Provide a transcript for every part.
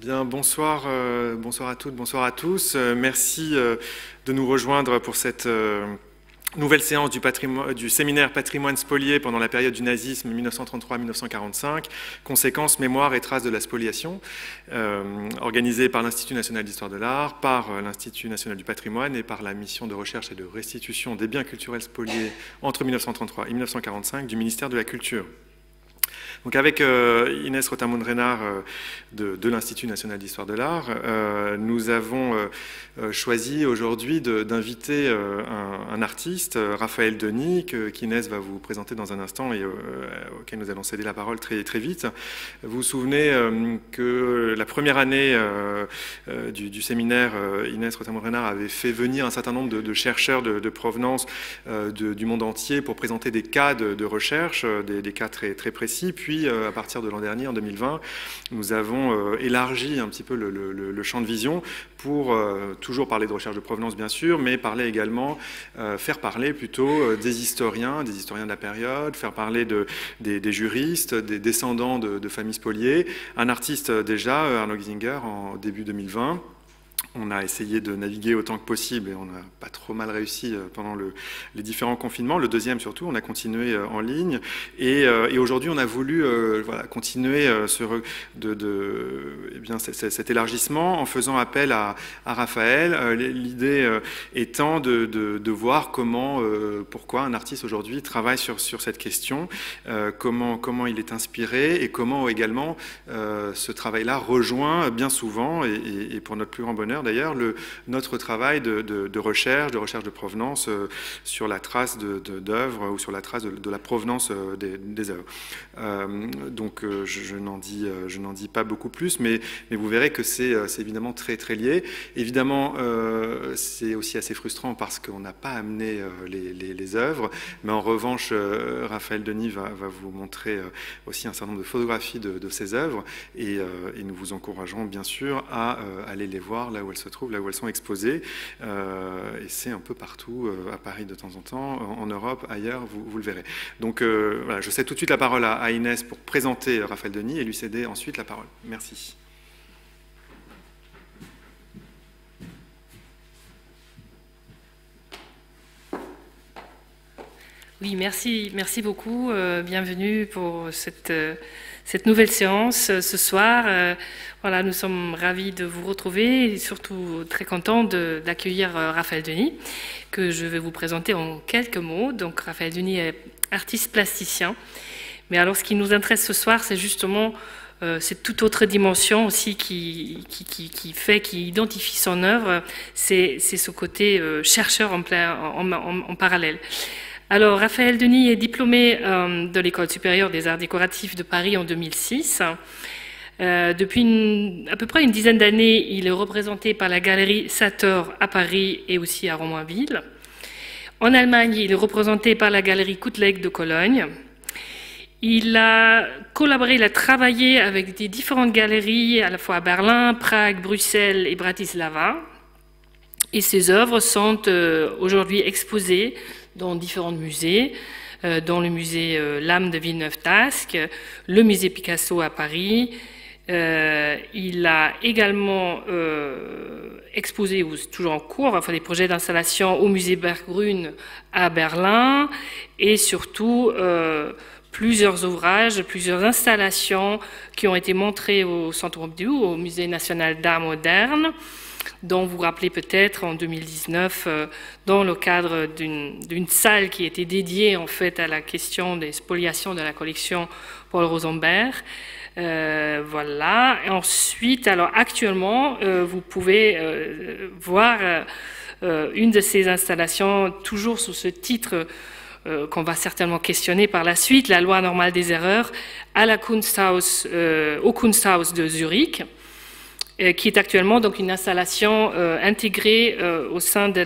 Bien, bonsoir, bonsoir à toutes, bonsoir à tous. Merci de nous rejoindre pour cette nouvelle séance du séminaire Patrimoine spolié pendant la période du nazisme 1933-1945, conséquences, mémoire et traces de la spoliation, organisée par l'Institut national d'histoire de l'art, par l'Institut national du patrimoine et par la mission de recherche et de restitution des biens culturels spoliés entre 1933 et 1945 du ministère de la Culture. Donc avec Inès Rotamund-Renard de l'Institut national d'histoire de l'art, nous avons choisi aujourd'hui d'inviter un artiste, Raphaël Denis, qu'Inès va vous présenter dans un instant et auquel nous allons céder la parole très vite. Vous vous souvenez que la première année du séminaire, Inès Rotamund-Renard avait fait venir un certain nombre de chercheurs de provenance du monde entier pour présenter des cas de recherche, des cas très précis. Puis, à partir de l'an dernier, en 2020, nous avons élargi un petit peu le champ de vision pour toujours parler de recherche de provenance, bien sûr, mais parler également, faire parler plutôt des historiens de la période, faire parler des juristes, des descendants de familles spoliées. Un artiste déjà, Arno Giesinger, en début 2020. On a essayé de naviguer autant que possible et on n'a pas trop mal réussi pendant les différents confinements. Le deuxième surtout, on a continué en ligne et aujourd'hui on a voulu continuer cet élargissement en faisant appel à Raphaël. L'idée étant de voir pourquoi un artiste aujourd'hui travaille sur cette question, comment il est inspiré et comment également ce travail-là rejoint bien souvent et pour notre plus grand bonheur d'ailleurs, notre travail de recherche de provenance sur la trace d'œuvres ou sur la trace de la provenance des œuvres. Donc je n'en dis pas beaucoup plus, mais vous verrez que c'est évidemment très lié. Évidemment, c'est aussi assez frustrant parce qu'on n'a pas amené les œuvres, mais en revanche, Raphaël Denis va vous montrer aussi un certain nombre de photographies de ces œuvres et nous vous encourageons bien sûr à aller les voir là où elles se trouvent, là où elles sont exposées. Et c'est un peu partout, à Paris de temps en temps, en Europe, ailleurs, vous le verrez. Donc voilà, je cède tout de suite la parole à Inès pour présenter Raphaël Denis et lui céder ensuite la parole. Merci. Oui, merci beaucoup. Bienvenue pour cette nouvelle séance ce soir. Voilà, nous sommes ravis de vous retrouver et surtout très contents d'accueillir Raphaël Denis, que je vais vous présenter en quelques mots. Donc, Raphaël Denis est artiste plasticien. Mais alors, ce qui nous intéresse ce soir, c'est justement cette toute autre dimension aussi qui identifie son œuvre. C'est ce côté chercheur en parallèle. Alors, Raphaël Denis est diplômé de l'École supérieure des arts décoratifs de Paris en 2006. Depuis à peu près une dizaine d'années, il est représenté par la galerie Sator à Paris et aussi à Romainville. En Allemagne, il est représenté par la galerie Kuttleck de Cologne. Il a collaboré, il a travaillé avec des différentes galeries, à la fois à Berlin, Prague, Bruxelles et Bratislava. Et ses œuvres sont aujourd'hui exposées dans différents musées, dont le musée L'Âme de Villeneuve-d'Ascq, le musée Picasso à Paris. Il a également exposé, ou toujours en cours, enfin des projets d'installation au musée Berggruen à Berlin, et surtout plusieurs ouvrages, plusieurs installations qui ont été montrées au Centre Pompidou, au Musée national d'art moderne, dont vous vous rappelez peut-être en 2019, dans le cadre d'une salle qui était dédiée en fait à la question des spoliations de la collection Paul Rosenberg. Voilà. Et ensuite, alors actuellement, vous pouvez voir une de ces installations, toujours sous ce titre qu'on va certainement questionner par la suite, la loi normale des erreurs, à la Kunsthaus, au Kunsthaus de Zurich, qui est actuellement donc une installation intégrée au sein de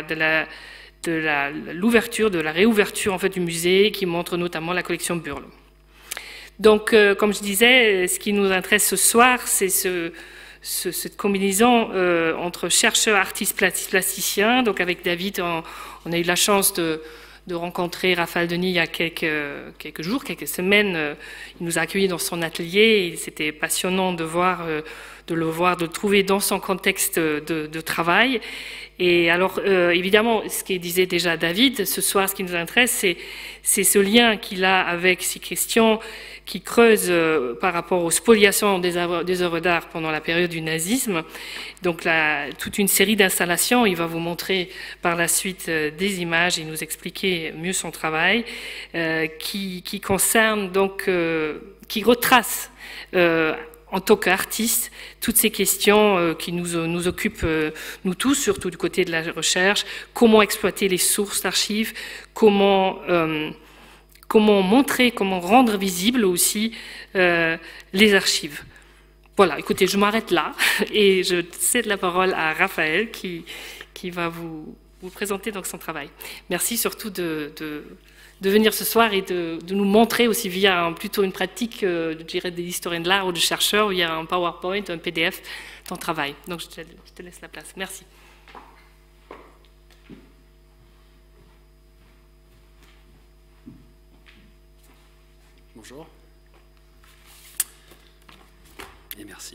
l'ouverture, de la réouverture en fait du musée, qui montre notamment la collection Burle. Donc, comme je disais, ce qui nous intéresse ce soir, c'est cette combinaison entre chercheurs, artistes, plasticiens. Donc, avec David, on a eu la chance de rencontrer Raphaël Denis il y a quelques jours, quelques semaines. Il nous a accueillis dans son atelier et c'était passionnant de le voir, de le trouver dans son contexte de travail. Et alors, évidemment, ce que disait déjà David, ce soir, ce qui nous intéresse, c'est ce lien qu'il a avec ces questions qui creusent par rapport aux spoliations des œuvres d'art pendant la période du nazisme. Donc, toute une série d'installations, il va vous montrer par la suite des images et nous expliquer mieux son travail, qui concerne donc, qui retrace en tant qu'artiste, toutes ces questions qui nous occupent, nous tous, surtout du côté de la recherche, comment exploiter les sources d'archives, comment montrer, comment rendre visibles aussi les archives. Voilà, écoutez, je m'arrête là et je cède la parole à Raphaël qui va vous présenter donc son travail. Merci surtout de venir ce soir et de nous montrer aussi via plutôt une pratique, je dirais, des historiens de l'art ou de chercheurs, où il y a un PowerPoint, un PDF, ton travail. Donc je te laisse la place. Merci. Bonjour. Et merci.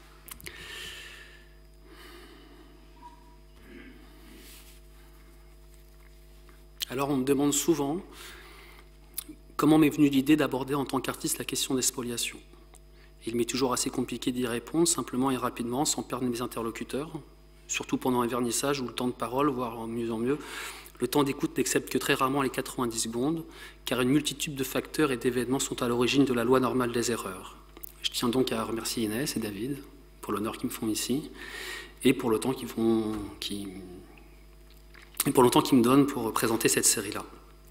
Alors on me demande souvent comment m'est venue l'idée d'aborder en tant qu'artiste la question des spoliations. Il m'est toujours assez compliqué d'y répondre simplement et rapidement, sans perdre mes interlocuteurs, surtout pendant un vernissage où le temps de parole, voire en mieux en mieux, le temps d'écoute n'excède que très rarement les 90 secondes, car une multitude de facteurs et d'événements sont à l'origine de la loi normale des erreurs. Je tiens donc à remercier Inès et David pour l'honneur qu'ils me font ici, et pour le temps qu'ils me donnent pour présenter cette série-là.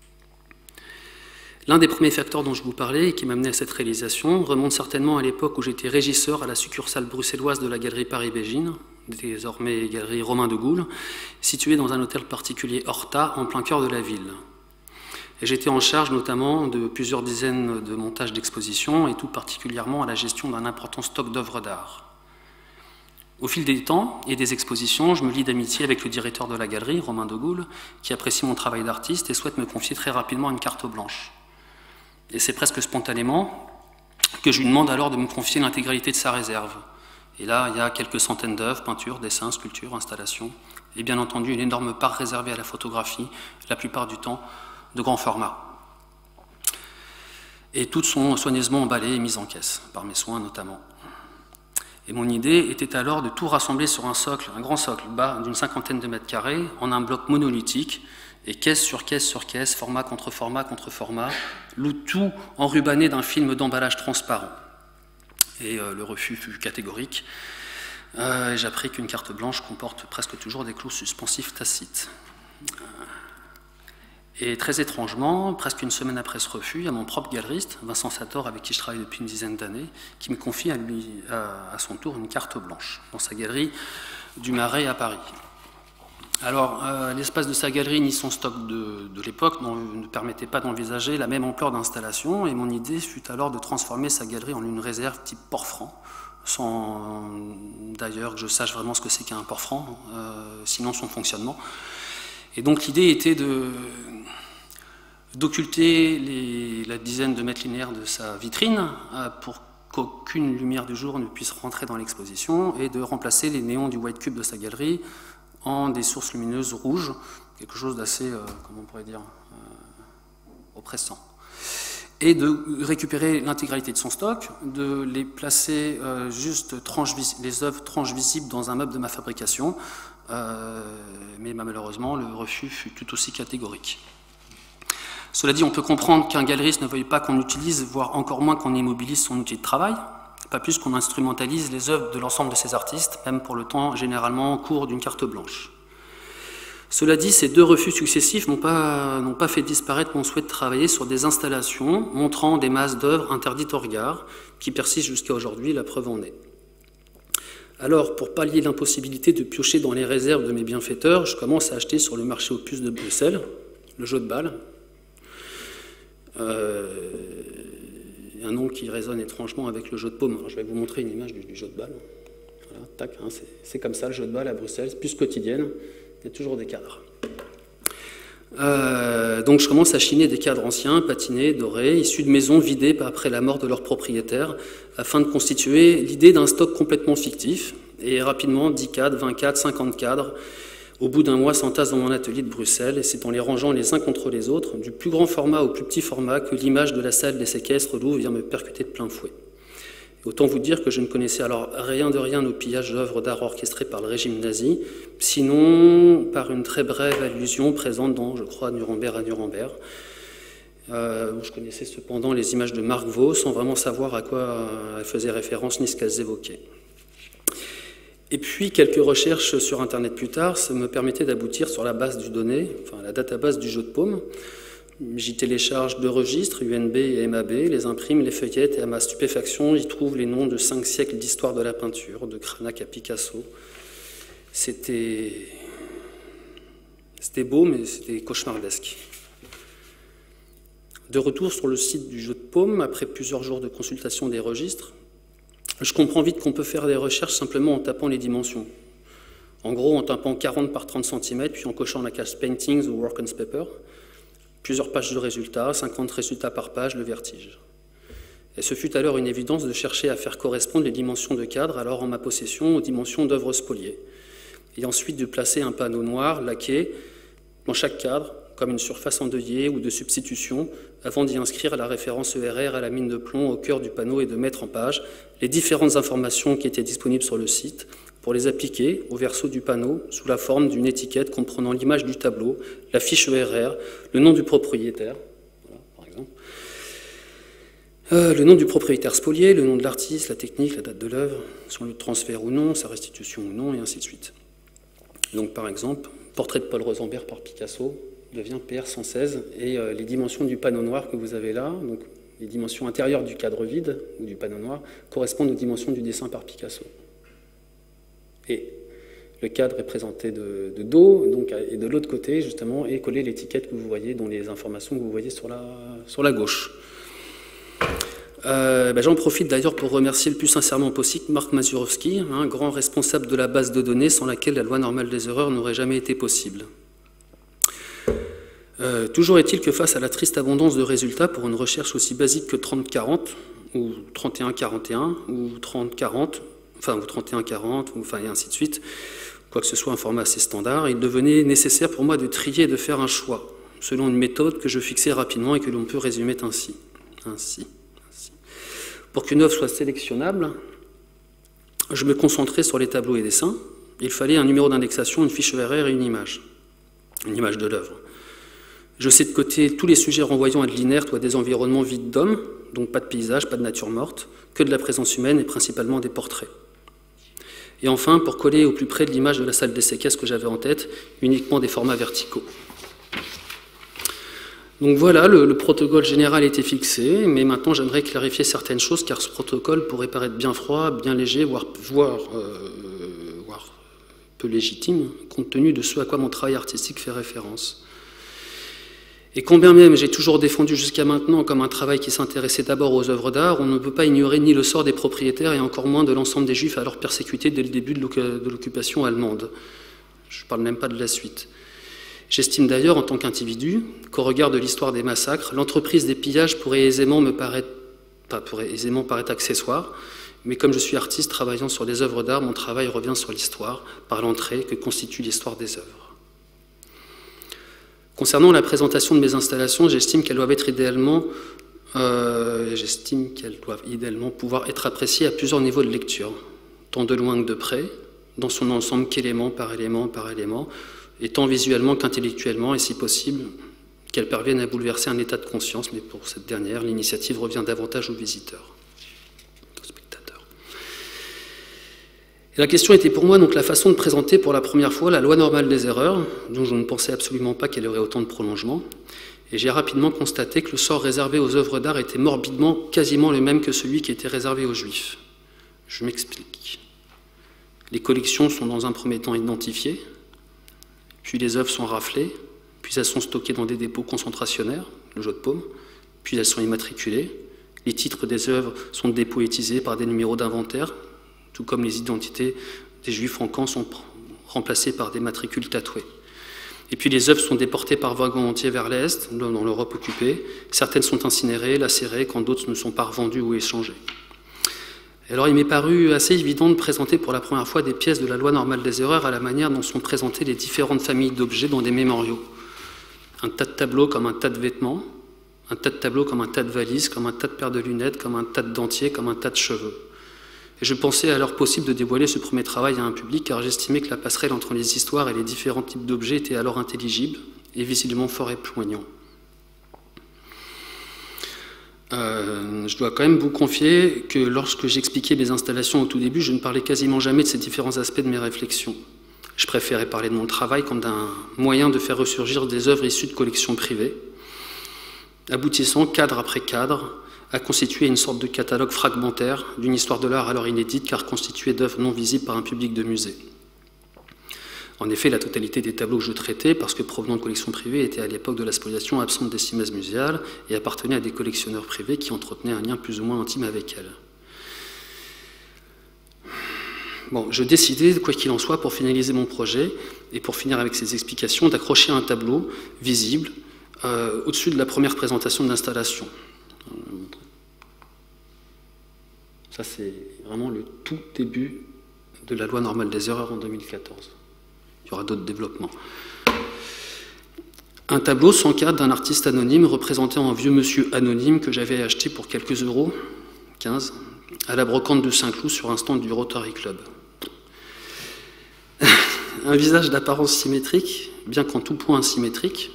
L'un des premiers facteurs dont je vous parlais et qui m'a amené à cette réalisation remonte certainement à l'époque où j'étais régisseur à la succursale bruxelloise de la galerie Paris-Bégine, désormais galerie Romain de Gaulle, située dans un hôtel particulier Horta, en plein cœur de la ville. Et j'étais en charge notamment de plusieurs dizaines de montages d'expositions et tout particulièrement à la gestion d'un important stock d'œuvres d'art. Au fil des temps et des expositions, je me lie d'amitié avec le directeur de la galerie, Romain de Gaulle, qui apprécie mon travail d'artiste et souhaite me confier très rapidement une carte blanche. Et c'est presque spontanément que je lui demande alors de me confier l'intégralité de sa réserve. Et là, il y a quelques centaines d'œuvres, peintures, dessins, sculptures, installations, et bien entendu une énorme part réservée à la photographie, la plupart du temps de grand format. Et toutes sont soigneusement emballées et mises en caisse, par mes soins notamment. Et mon idée était alors de tout rassembler sur un socle, un grand socle bas d'une 50aine de mètres carrés, en un bloc monolithique, et caisse sur caisse sur caisse, format contre format contre format, le tout enrubanné d'un film d'emballage transparent. Et le refus fut catégorique. J'appris qu'une carte blanche comporte presque toujours des clauses suspensives tacites. Et très étrangement, presque une semaine après ce refus, il y a mon propre galeriste, Vincent Sator, avec qui je travaille depuis une dizaine d'années, qui me confie à son tour une carte blanche dans sa galerie du Marais à Paris. Alors, l'espace de sa galerie ni son stock de l'époque ne permettait pas d'envisager la même ampleur d'installation, et mon idée fut alors de transformer sa galerie en une réserve type port-franc, sans d'ailleurs que je sache vraiment ce que c'est qu'un port-franc, sinon son fonctionnement. Et donc l'idée était d'occulter la dizaine de mètres linéaires de sa vitrine pour qu'aucune lumière du jour ne puisse rentrer dans l'exposition et de remplacer les néons du white cube de sa galerie en des sources lumineuses rouges, quelque chose d'assez, comment on pourrait dire, oppressant. Et de récupérer l'intégralité de son stock, de les placer les œuvres tranches visibles dans un meuble de ma fabrication, mais malheureusement le refus fut tout aussi catégorique. Cela dit, on peut comprendre qu'un galeriste ne veuille pas qu'on utilise, voire encore moins qu'on immobilise son outil de travail, pas plus qu'on instrumentalise les œuvres de l'ensemble de ces artistes, même pour le temps généralement court d'une carte blanche. Cela dit, ces deux refus successifs n'ont pas fait disparaître mon souhait de travailler sur des installations montrant des masses d'œuvres interdites au regard, qui persistent jusqu'à aujourd'hui, la preuve en est. Alors, pour pallier l'impossibilité de piocher dans les réserves de mes bienfaiteurs, je commence à acheter sur le marché aux puces de Bruxelles, le jeu de balle, un nom qui résonne étrangement avec le jeu de paume. Alors, je vais vous montrer une image du jeu de balle. Voilà, tac, hein, c'est comme ça le jeu de balle à Bruxelles, puce quotidienne, il y a toujours des cadres. Donc je commence à chiner des cadres anciens, patinés, dorés, issus de maisons vidées après la mort de leurs propriétaires, afin de constituer l'idée d'un stock complètement fictif. Et rapidement, 10 cadres, 20 cadres, 50 cadres, au bout d'un mois, s'entassent dans mon atelier de Bruxelles, et c'est en les rangeant les uns contre les autres, du plus grand format au plus petit format, que l'image de la salle des séquestres Louvre vient me percuter de plein fouet. Et autant vous dire que je ne connaissais alors rien de rien au pillage d'œuvres d'art orchestrées par le régime nazi, sinon par une très brève allusion présente dans, je crois, Nuremberg à Nuremberg, où je connaissais cependant les images de Marc Vaux, sans vraiment savoir à quoi elles faisaient référence ni ce qu'elles évoquaient. Et puis, quelques recherches sur Internet plus tard, ça me permettait d'aboutir sur la base du donné, enfin la database du jeu de paume. J'y télécharge 2 registres, UNB et MAB, les imprime, les feuillette, et à ma stupéfaction, j'y trouve les noms de 5 siècles d'histoire de la peinture, de Cranach à Picasso. C'était beau, mais c'était cauchemardesque. De retour sur le site du jeu de paume, après plusieurs jours de consultation des registres, je comprends vite qu'on peut faire des recherches simplement en tapant les dimensions. En gros, en tapant 40 par 30 cm, puis en cochant la case Paintings ou Work on Paper. Plusieurs pages de résultats, 50 résultats par page, le vertige. Et ce fut alors une évidence de chercher à faire correspondre les dimensions de cadre, alors en ma possession, aux dimensions d'œuvres spoliées. Et ensuite de placer un panneau noir, laqué, dans chaque cadre, comme une surface endeuillée ou de substitution, avant d'y inscrire la référence ERR à la mine de plomb au cœur du panneau et de mettre en page les différentes informations qui étaient disponibles sur le site, pour les appliquer au verso du panneau sous la forme d'une étiquette comprenant l'image du tableau, la fiche ERR, le nom du propriétaire, voilà, par exemple, le nom du propriétaire spolié, le nom de l'artiste, la technique, la date de l'œuvre, son lieu de transfert ou non, sa restitution ou non, et ainsi de suite. Donc par exemple, portrait de Paul Rosenberg par Picasso devient PR 116, et les dimensions du panneau noir que vous avez là, donc les dimensions intérieures du cadre vide ou du panneau noir, correspondent aux dimensions du dessin par Picasso. Et le cadre est présenté de dos, donc, et de l'autre côté, justement, est collée l'étiquette que vous voyez, dont les informations que vous voyez sur la gauche. J'en profite d'ailleurs pour remercier le plus sincèrement possible Marc Mazurowski, grand responsable de la base de données sans laquelle la loi normale des erreurs n'aurait jamais été possible. Toujours est-il que face à la triste abondance de résultats pour une recherche aussi basique que 30-40, ou 31-41, ou 30-40, enfin, ou 31-40, enfin, et ainsi de suite, quoi que ce soit un format assez standard, il devenait nécessaire pour moi de trier et de faire un choix, selon une méthode que je fixais rapidement et que l'on peut résumer ainsi. Pour qu'une œuvre soit sélectionnable, je me concentrais sur les tableaux et dessins. Il fallait un numéro d'indexation, une fiche ERR et une image de l'œuvre. Je sais de côté tous les sujets renvoyant à de l'inerte ou à des environnements vides d'hommes, donc pas de paysage, pas de nature morte, que de la présence humaine et principalement des portraits. Et enfin, pour coller au plus près de l'image de la salle des séquestres que j'avais en tête, uniquement des formats verticaux. Donc voilà, le protocole général était fixé, mais maintenant j'aimerais clarifier certaines choses, car ce protocole pourrait paraître bien froid, bien léger, voire peu légitime, compte tenu de ce à quoi mon travail artistique fait référence. Et combien même j'ai toujours défendu jusqu'à maintenant comme un travail qui s'intéressait d'abord aux œuvres d'art, on ne peut pas ignorer ni le sort des propriétaires et encore moins de l'ensemble des Juifs alors persécutés dès le début de l'occupation allemande. Je ne parle même pas de la suite. J'estime d'ailleurs, en tant qu'individu, qu'au regard de l'histoire des massacres, l'entreprise des pillages pourrait aisément paraître accessoire, mais comme je suis artiste travaillant sur des œuvres d'art, mon travail revient sur l'histoire, par l'entrée que constitue l'histoire des œuvres. Concernant la présentation de mes installations, j'estime qu'elles doivent idéalement pouvoir être appréciées à plusieurs niveaux de lecture, tant de loin que de près, dans son ensemble qu'élément par élément par élément, et tant visuellement qu'intellectuellement, et si possible, qu'elles parviennent à bouleverser un état de conscience, mais pour cette dernière, l'initiative revient davantage aux visiteurs, aux spectateurs. Et la question était pour moi donc la façon de présenter pour la première fois la loi normale des erreurs, dont je ne pensais absolument pas qu'elle aurait autant de prolongement, et j'ai rapidement constaté que le sort réservé aux œuvres d'art était morbidement quasiment le même que celui qui était réservé aux Juifs. Je m'explique. Les collections sont dans un premier temps identifiées, puis les œuvres sont raflées, puis elles sont stockées dans des dépôts concentrationnaires, le jeu de paume, puis elles sont immatriculées. Les titres des œuvres sont dépoétisés par des numéros d'inventaire, tout comme les identités des Juifs en camp sont remplacées par des matricules tatoués. Et puis les œuvres sont déportées par wagons entiers vers l'Est, dans l'Europe occupée. Certaines sont incinérées, lacérées, quand d'autres ne sont pas revendues ou échangées. Alors il m'est paru assez évident de présenter pour la première fois des pièces de la loi normale des erreurs à la manière dont sont présentées les différentes familles d'objets dans des mémoriaux. Un tas de tableaux comme un tas de vêtements, un tas de tableaux comme un tas de valises, comme un tas de paires de lunettes, comme un tas de dentiers, comme un tas de cheveux. Et je pensais alors possible de dévoiler ce premier travail à un public, car j'estimais que la passerelle entre les histoires et les différents types d'objets était alors intelligible et visiblement fort poignant. Je dois quand même vous confier que lorsque j'expliquais mes installations au tout début, je ne parlais quasiment jamais de ces différents aspects de mes réflexions. Je préférais parler de mon travail comme d'un moyen de faire ressurgir des œuvres issues de collections privées, aboutissant cadre après cadre à constituer une sorte de catalogue fragmentaire d'une histoire de l'art alors inédite, car constituée d'œuvres non visibles par un public de musée. En effet, la totalité des tableaux que je traitais, parce que provenant de collections privées, étaient à l'époque de la spoliation absentes des cimaises muséales et appartenaient à des collectionneurs privés qui entretenaient un lien plus ou moins intime avec elles. Bon, je décidais, quoi qu'il en soit, pour finaliser mon projet, et pour finir avec ces explications, d'accrocher un tableau visible au-dessus de la première présentation de l'installation. Ça, c'est vraiment le tout début de la loi normale des erreurs en 2014. Il y aura d'autres développements. Un tableau sans cadre d'un artiste anonyme représentant un vieux monsieur anonyme que j'avais acheté pour quelques euros, 15, à la brocante de Saint-Cloud sur un stand du Rotary Club. Un visage d'apparence symétrique, bien qu'en tout point asymétrique,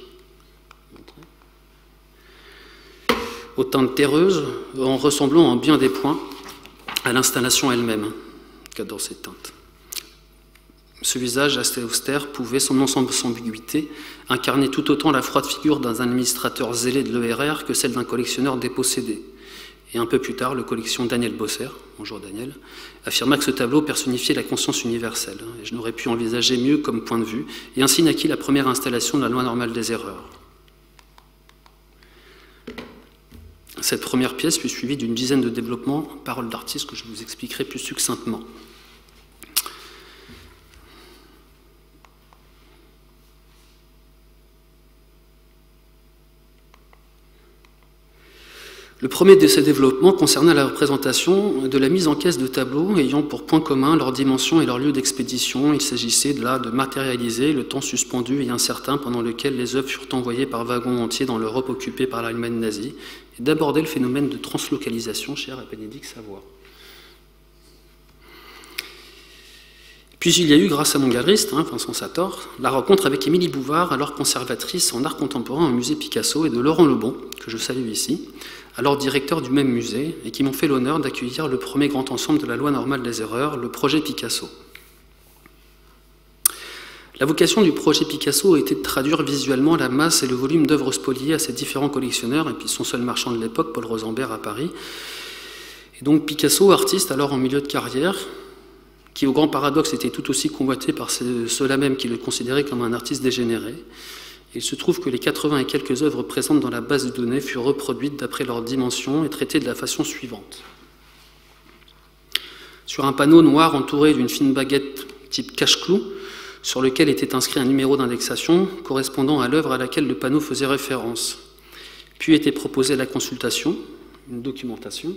aux teintes terreuses, en ressemblant en bien des points à l'installation elle-même, qu'adore ces teintes. Ce visage assez austère pouvait, sans ambiguïté, incarner tout autant la froide figure d'un administrateur zélé de l'ERR que celle d'un collectionneur dépossédé. Et un peu plus tard, le collection Daniel Bosser, bonjour Daniel, affirma que ce tableau personnifiait la conscience universelle. Et je n'aurais pu envisager mieux comme point de vue, et ainsi naquit la première installation de la loi normale des erreurs. Cette première pièce fut suivie d'une dizaine de développements, paroles d'artistes que je vous expliquerai plus succinctement. Le premier de ces développements concernait la représentation de la mise en caisse de tableaux ayant pour point commun leur dimension et leur lieu d'expédition. Il s'agissait là de matérialiser le temps suspendu et incertain pendant lequel les œuvres furent envoyées par wagons entiers dans l'Europe occupée par l'Allemagne nazie, et d'aborder le phénomène de translocalisation cher à Bénédicte Savoie. Puis il y a eu, grâce à mon galeriste, Vincent Sator, la rencontre avec Émilie Bouvard, alors conservatrice en art contemporain au musée Picasso, et de Laurent Lebon, que je salue ici, alors directeur du même musée, et qui m'ont fait l'honneur d'accueillir le premier grand ensemble de la loi normale des erreurs, le projet Picasso. La vocation du projet Picasso a été de traduire visuellement la masse et le volume d'œuvres spoliées à ses différents collectionneurs, et puis son seul marchand de l'époque, Paul Rosenberg, à Paris. Et donc Picasso, artiste alors en milieu de carrière, qui au grand paradoxe était tout aussi convoité par ceux-là même qui le considéraient comme un artiste dégénéré. Il se trouve que les 80 et quelques œuvres présentes dans la base de données furent reproduites d'après leurs dimensions et traitées de la façon suivante. Sur un panneau noir entouré d'une fine baguette type cache-clou, sur lequel était inscrit un numéro d'indexation correspondant à l'œuvre à laquelle le panneau faisait référence. Puis était proposée la consultation, une documentation,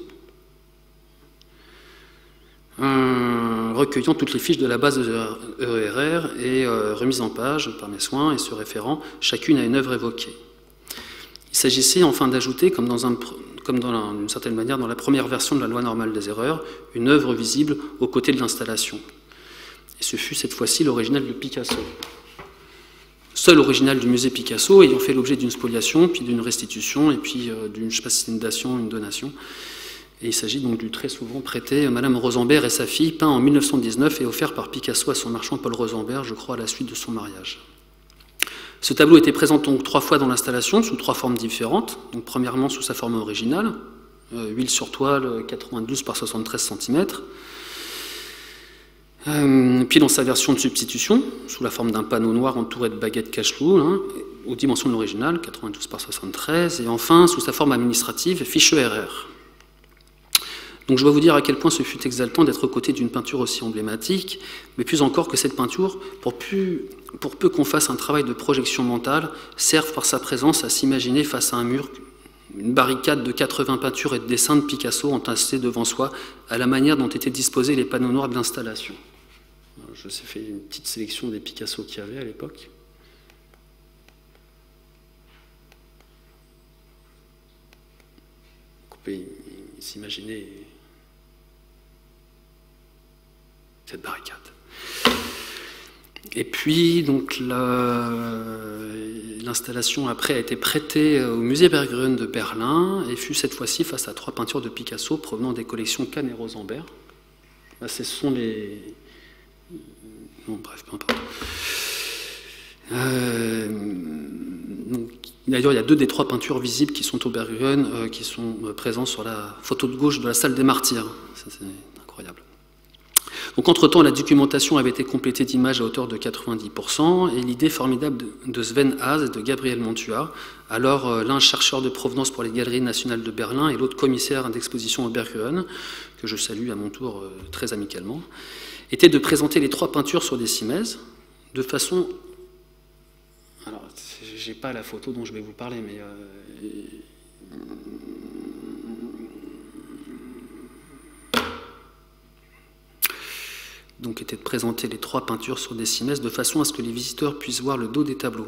recueillant toutes les fiches de la base de ERR et remise en page par mes soins et se référant chacune à une œuvre évoquée. Il s'agissait enfin d'ajouter, comme d'une certaine manière dans la première version de la loi normale des erreurs, une œuvre visible aux côtés de l'installation. Et ce fut cette fois-ci l'original de Picasso. Seul original du musée Picasso ayant fait l'objet d'une spoliation, puis d'une restitution, et puis d'une, je ne sais pas si c'est une dation, une donation. Et il s'agit donc du très souvent prêté Madame Rosenberg et sa fille, peint en 1919 et offert par Picasso à son marchand Paul Rosenberg, je crois à la suite de son mariage. Ce tableau était présent donc 3 fois dans l'installation, sous 3 formes différentes. Donc premièrement sous sa forme originale, huile sur toile 92 par 73 cm. Puis dans sa version de substitution, sous la forme d'un panneau noir entouré de baguettes cache-clou, aux dimensions de l'original, 92 par 73. Et enfin sous sa forme administrative, fiche ERR. Donc je dois vous dire à quel point ce fut exaltant d'être aux côtés d'une peinture aussi emblématique, mais plus encore que cette peinture, pour peu qu'on fasse un travail de projection mentale, serve par sa présence à s'imaginer face à un mur une barricade de 80 peintures et de dessins de Picasso entassés devant soi, à la manière dont étaient disposés les panneaux noirs de l'installation. Je vous ai fait une petite sélection des Picasso qu'il y avait à l'époque. On peut s'imaginer cette barricade. Et puis, donc, l'installation après a été prêtée au musée Berggruen de Berlin et fut cette fois-ci face à 3 peintures de Picasso provenant des collections Kahn et Rosenberg. Là, ce sont les... Bon, bref, peu importe. D'ailleurs, il y a 2 des 3 peintures visibles qui sont au Berggruen, qui sont présentes sur la photo de gauche de la salle des Martyrs. Ça, c'est incroyable. Donc, entre-temps, la documentation avait été complétée d'images à hauteur de 90%, et l'idée formidable de Sven Haas et de Gabriel Montua, alors l'un chercheur de provenance pour les Galeries nationales de Berlin et l'autre commissaire d'exposition au Berggruen, que je salue à mon tour très amicalement, était de présenter les 3 peintures sur des cimaises, de façon... Alors, j'ai pas la photo dont je vais vous parler, mais... Donc était de présenter les 3 peintures sur des cimaises de façon à ce que les visiteurs puissent voir le dos des tableaux.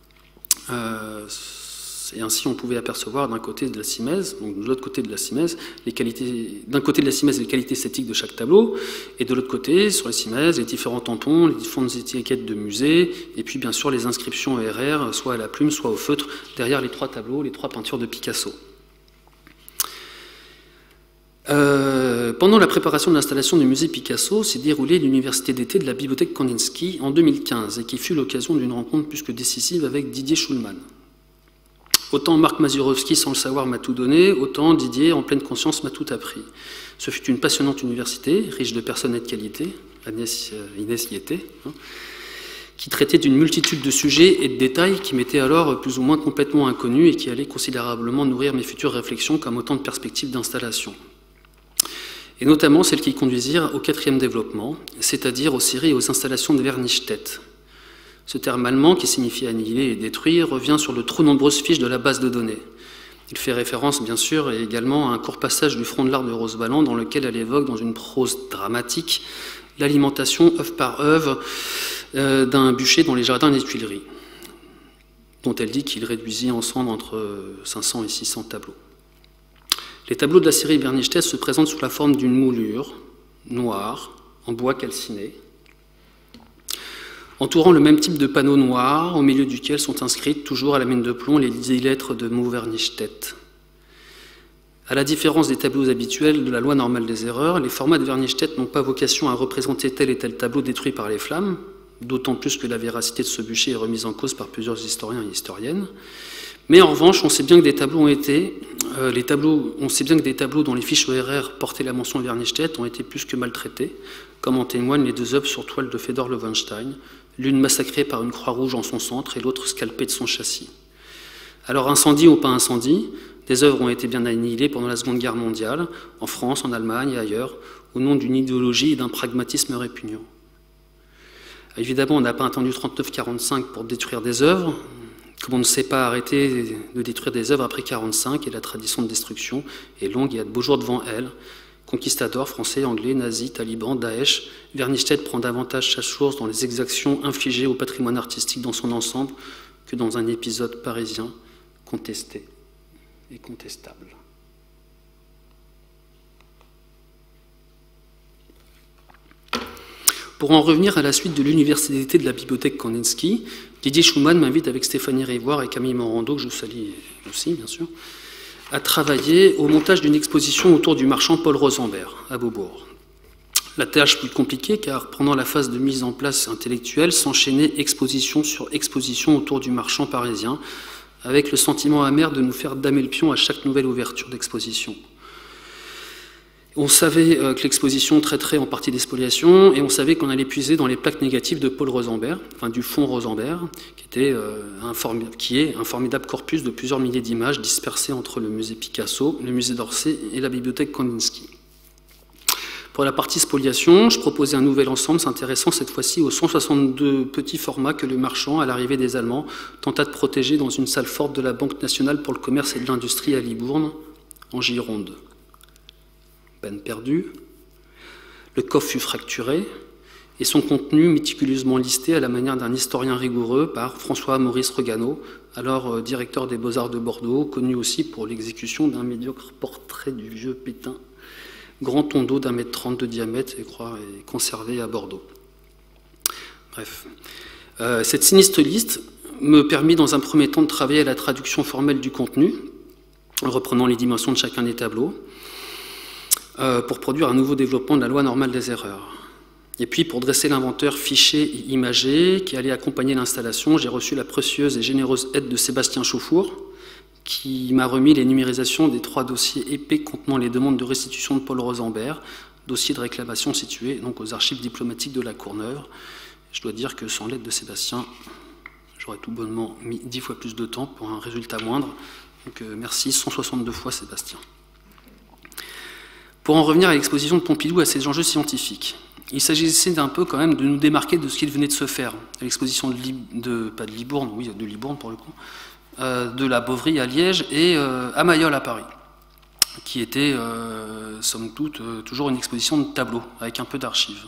Et ainsi on pouvait apercevoir d'un côté de la cimaise, donc de l'autre côté de la cimaise, d'un côté de la cimaise les qualités esthétiques de chaque tableau, et de l'autre côté, sur la cimaise, les différents tampons, les différentes étiquettes de musée, et puis bien sûr les inscriptions ERR, soit à la plume, soit au feutre, derrière les 3 tableaux, les 3 peintures de Picasso. Pendant la préparation de l'installation du musée Picasso s'est déroulée l'université d'été de la bibliothèque Kandinsky en 2015 et qui fut l'occasion d'une rencontre plus que décisive avec Didier Schulman. Autant Marc Mazurowski sans le savoir m'a tout donné, autant Didier en pleine conscience m'a tout appris. Ce fut une passionnante université, riche de personnes et de qualité, Inès y était, qui traitait d'une multitude de sujets et de détails qui m'étaient alors plus ou moins complètement inconnus et qui allaient considérablement nourrir mes futures réflexions comme autant de perspectives d'installation. Et notamment celles qui conduisirent au 4e développement, c'est-à-dire aux séries et aux installations de Vernichtett. Ce terme allemand, qui signifie annihiler et détruire, revient sur de trop nombreuses fiches de la base de données. Il fait référence, bien sûr, et également à un court passage du Front de l'art de Rose Valland, dans lequel elle évoque, dans une prose dramatique, l'alimentation œuvre par œuvre d'un bûcher dans les jardins des Tuileries, dont elle dit qu'il réduisit en cendres entre 500 et 600 tableaux. Les tableaux de la série Vernichtett se présentent sous la forme d'une moulure noire, en bois calciné, entourant le même type de panneau noir, au milieu duquel sont inscrites, toujours à la mine de plomb, les 10 lettres de mot Vernichtett. À la différence des tableaux habituels de la loi normale des erreurs, les formats de Vernichtett n'ont pas vocation à représenter tel et tel tableau détruit par les flammes, d'autant plus que la véracité de ce bûcher est remise en cause par plusieurs historiens et historiennes. Mais en revanche, on sait bien que des tableaux dont les fiches ORR portaient la mention Vernichtett ont été plus que maltraités, comme en témoignent les 2 œuvres sur toile de Fedor Loewenstein, l'une massacrée par une croix rouge en son centre et l'autre scalpée de son châssis. Alors incendie ou pas incendie, des œuvres ont été bien annihilées pendant la Seconde Guerre mondiale, en France, en Allemagne et ailleurs, au nom d'une idéologie et d'un pragmatisme répugnant. Évidemment, on n'a pas attendu 39-45 pour détruire des œuvres, comme on ne sait pas arrêter de détruire des œuvres après 45, et la tradition de destruction est longue et a de beaux jours devant elle. Conquistadors, français, anglais, nazis, talibans, Daesh, Vernichtett prend davantage sa source dans les exactions infligées au patrimoine artistique dans son ensemble que dans un épisode parisien contesté et contestable. Pour en revenir à la suite de l'université d'été de la bibliothèque Kandinsky, Didier Schulman m'invite avec Stéphanie Rivoire et Camille Morando, que je salue aussi, bien sûr, à travailler au montage d'une exposition autour du marchand Paul Rosenberg, à Beaubourg. La tâche plus compliquée, car pendant la phase de mise en place intellectuelle, s'enchaînait exposition sur exposition autour du marchand parisien, avec le sentiment amer de nous faire damer le pion à chaque nouvelle ouverture d'exposition. On savait que l'exposition traiterait en partie des spoliations, et on savait qu'on allait puiser dans les plaques négatives de Paul Rosenberg, enfin du fonds Rosenberg, qui est un formidable corpus de plusieurs milliers d'images dispersées entre le musée Picasso, le musée d'Orsay et la bibliothèque Kandinsky. Pour la partie spoliation, je proposais un nouvel ensemble s'intéressant cette fois-ci aux 162 petits formats que le marchand, à l'arrivée des Allemands, tenta de protéger dans une salle forte de la Banque nationale pour le commerce et de l'industrie à Libourne, en Gironde. Peine perdue. Le coffre fut fracturé et son contenu méticuleusement listé à la manière d'un historien rigoureux par François-Maurice Regano, alors directeur des Beaux-Arts de Bordeaux, connu aussi pour l'exécution d'un médiocre portrait du vieux Pétain, grand tondeau d'1,30 m de diamètre, je crois, et conservé à Bordeaux. Bref. Cette sinistre liste me permit dans un premier temps de travailler à la traduction formelle du contenu, en reprenant les dimensions de chacun des tableaux, pour produire un nouveau développement de la loi normale des erreurs. Et puis, pour dresser l'inventaire fiché et imagé qui allait accompagner l'installation, j'ai reçu la précieuse et généreuse aide de Sébastien Chauffour, qui m'a remis les numérisations des 3 dossiers épais contenant les demandes de restitution de Paul Rosenberg, dossier de réclamation situé donc aux archives diplomatiques de la Courneuve. Je dois dire que sans l'aide de Sébastien, j'aurais tout bonnement mis 10 fois plus de temps pour un résultat moindre. Donc merci 162 fois Sébastien. Pour en revenir à l'exposition de Pompidou à ses enjeux scientifiques, il s'agissait d'un peu quand même de nous démarquer de ce qu'il venait de se faire à l'exposition pas de Libourne, oui, de Libourne pour le coup, de la Bovry à Liège et à Mayol à Paris, qui était, somme toute, toujours une exposition de tableaux, avec un peu d'archives.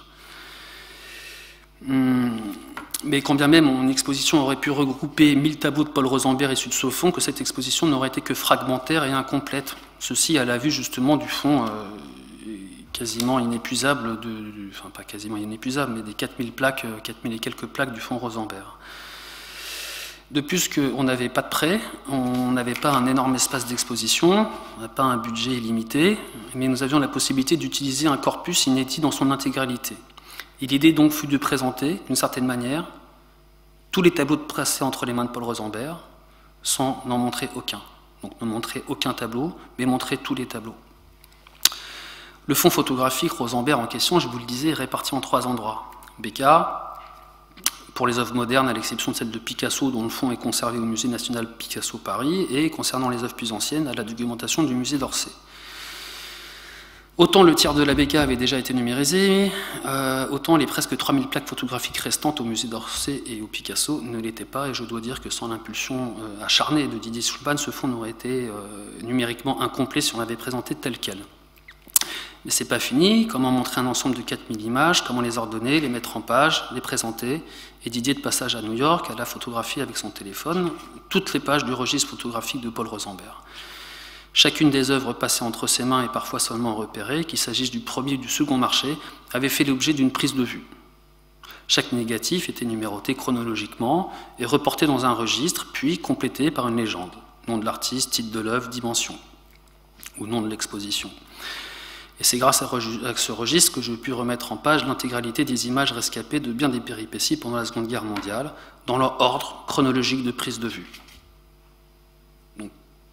Mais quand bien même mon exposition aurait pu regrouper 1000 tableaux de Paul Rosenberg issus de ce fond, que cette exposition n'aurait été que fragmentaire et incomplète. Ceci à la vue justement du fond quasiment inépuisable, enfin pas quasiment inépuisable, mais des 4000 plaques, 4000 et quelques plaques du fond Rosenberg. De plus qu'on n'avait pas de prêt, on n'avait pas un énorme espace d'exposition, on n'a pas un budget illimité, mais nous avions la possibilité d'utiliser un corpus inédit dans son intégralité. Et l'idée donc fut de présenter, d'une certaine manière, tous les tableaux passés entre les mains de Paul Rosenberg, sans n'en montrer aucun. Donc ne montrer aucun tableau, mais montrer tous les tableaux. Le fonds photographique Rosenberg en question, je vous le disais, est réparti en 3 endroits. Bécard, pour les œuvres modernes, à l'exception de celle de Picasso, dont le fond est conservé au Musée national Picasso Paris, et concernant les œuvres plus anciennes, à la documentation du musée d'Orsay. Autant le tiers de la Bécard avait déjà été numérisé, autant les presque 3000 plaques photographiques restantes au musée d'Orsay et au Picasso ne l'étaient pas, et je dois dire que sans l'impulsion acharnée de Didier Schulban, ce fonds n'aurait été numériquement incomplet si on l'avait présenté tel quel. Mais c'est pas fini, comment montrer un ensemble de 4000 images, comment les ordonner, les mettre en page, les présenter, et Didier de passage à New York, à la photographie avec son téléphone, toutes les pages du registre photographique de Paul Rosenberg. Chacune des œuvres passées entre ses mains et parfois seulement repérées, qu'il s'agisse du premier ou du second marché, avait fait l'objet d'une prise de vue. Chaque négatif était numéroté chronologiquement et reporté dans un registre, puis complété par une légende, nom de l'artiste, titre de l'œuvre, dimension, ou nom de l'exposition. Et c'est grâce à ce registre que j'ai pu remettre en page l'intégralité des images rescapées de bien des péripéties pendant la Seconde Guerre mondiale, dans leur ordre chronologique de prise de vue. Donc,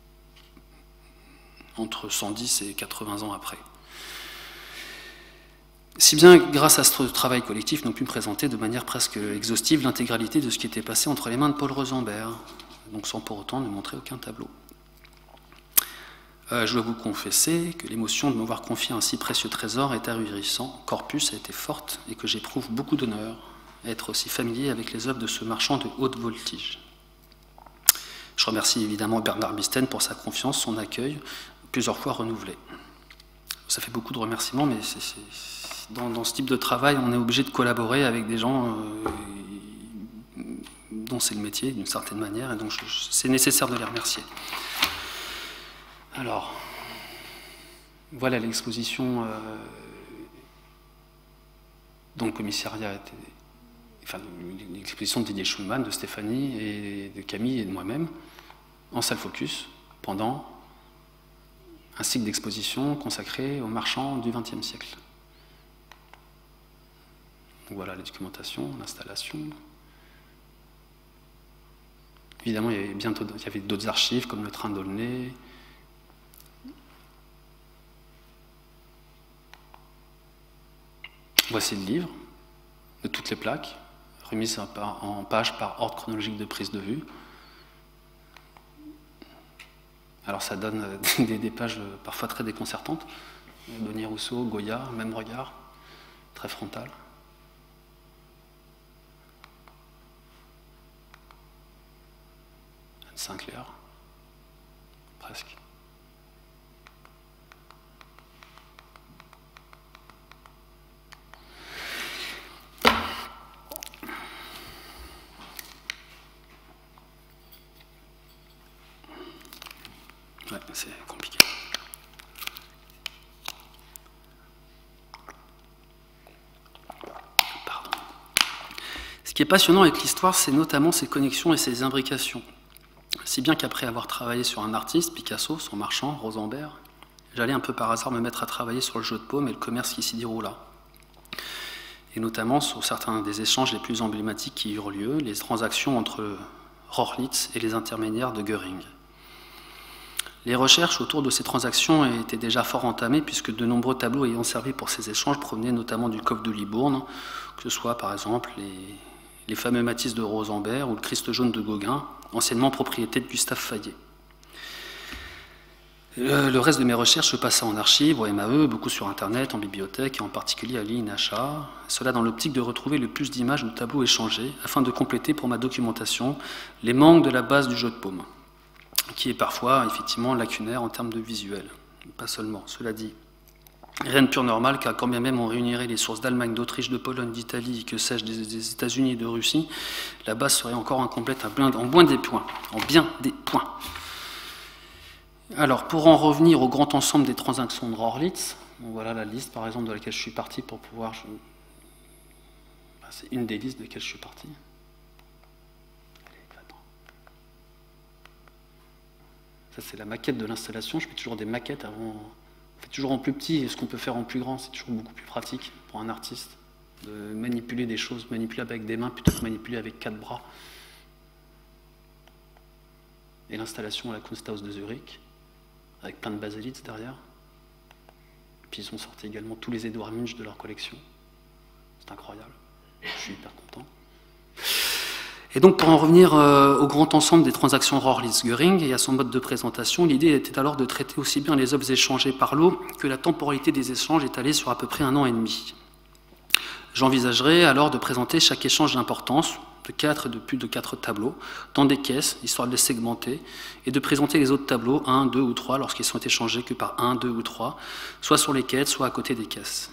entre 110 et 80 ans après. Si bien, grâce à ce travail collectif, nous avons pu présenter de manière presque exhaustive l'intégralité de ce qui était passé entre les mains de Paul Rosenberg, donc sans pour autant ne montrer aucun tableau. Je dois vous confesser que l'émotion de me voir confier un si précieux trésor est ahurissant, corpus a été forte et que j'éprouve beaucoup d'honneur à être aussi familier avec les œuvres de ce marchand de haute voltige. Je remercie évidemment Bernard Bisten pour sa confiance, son accueil, plusieurs fois renouvelé. Ça fait beaucoup de remerciements, mais dans ce type de travail, on est obligé de collaborer avec des gens dont c'est le métier, d'une certaine manière, et donc c'est nécessaire de les remercier. Alors, voilà l'exposition dont le commissariat était, enfin l'exposition de Didier Schulman, de Stéphanie et de Camille et de moi-même, en salle Focus, pendant un cycle d'exposition consacré aux marchands du XXe siècle. Donc voilà la documentation, l'installation. Évidemment, il y avait d'autres archives comme le train d'Aulnay. Voici le livre de toutes les plaques, remises en page par ordre chronologique de prise de vue. Alors ça donne des pages parfois très déconcertantes, Denis Rousseau, Goya, même regard, très frontal. Anne Sinclair, presque. Ouais, c'est compliqué. Pardon. Ce qui est passionnant avec l'histoire, c'est notamment ses connexions et ses imbrications. Si bien qu'après avoir travaillé sur un artiste, Picasso, son marchand, Rosenberg, j'allais un peu par hasard me mettre à travailler sur le jeu de paume et le commerce qui s'y déroula. Et notamment sur certains des échanges les plus emblématiques qui eurent lieu, les transactions entre Rorlitz et les intermédiaires de Göring. Les recherches autour de ces transactions étaient déjà fort entamées puisque de nombreux tableaux ayant servi pour ces échanges provenaient notamment du coffre de Libourne, que ce soit par exemple les fameux Matisse de Rosenberg ou le Christ jaune de Gauguin, anciennement propriété de Gustave Fayet. Le reste de mes recherches se passait en archives, au MAE, beaucoup sur Internet, en bibliothèque, et en particulier à l'INHA, cela dans l'optique de retrouver le plus d'images de tableaux échangés, afin de compléter pour ma documentation les manques de la base du jeu de paume, qui est parfois effectivement lacunaire en termes de visuel. Pas seulement, cela dit. Rien de pur normal, car quand bien même on réunirait les sources d'Allemagne, d'Autriche, de Pologne, d'Italie, que sais-je, des États-Unis et de Russie, la base serait encore incomplète en bien des points. Alors, pour en revenir au grand ensemble des transactions de Rorlitz, bon, voilà la liste par exemple de laquelle je suis parti pour pouvoir... C'est une des listes de laquelle je suis parti. Ça, c'est la maquette de l'installation. Je fais toujours des maquettes avant. On fait toujours en plus petit, et ce qu'on peut faire en plus grand, c'est toujours beaucoup plus pratique pour un artiste de manipuler des choses, manipuler avec des mains plutôt que manipuler avec 4 bras. Et l'installation à la Kunsthaus de Zurich, avec plein de basélites derrière. Puis ils ont sorti également tous les Edouard Munch de leur collection. C'est incroyable. Je suis hyper content. Et donc, pour en revenir au grand ensemble des transactions Rorlitz-Göring et à son mode de présentation, l'idée était alors de traiter aussi bien les œuvres échangées par lot que la temporalité des échanges étalée sur à peu près 1 an et demi. J'envisagerais alors de présenter chaque échange d'importance, de plus de 4 tableaux, dans des caisses, histoire de les segmenter, et de présenter les autres tableaux, 1, 2 ou 3, lorsqu'ils sont échangés que par 1, 2 ou 3, soit sur les quêtes, soit à côté des caisses.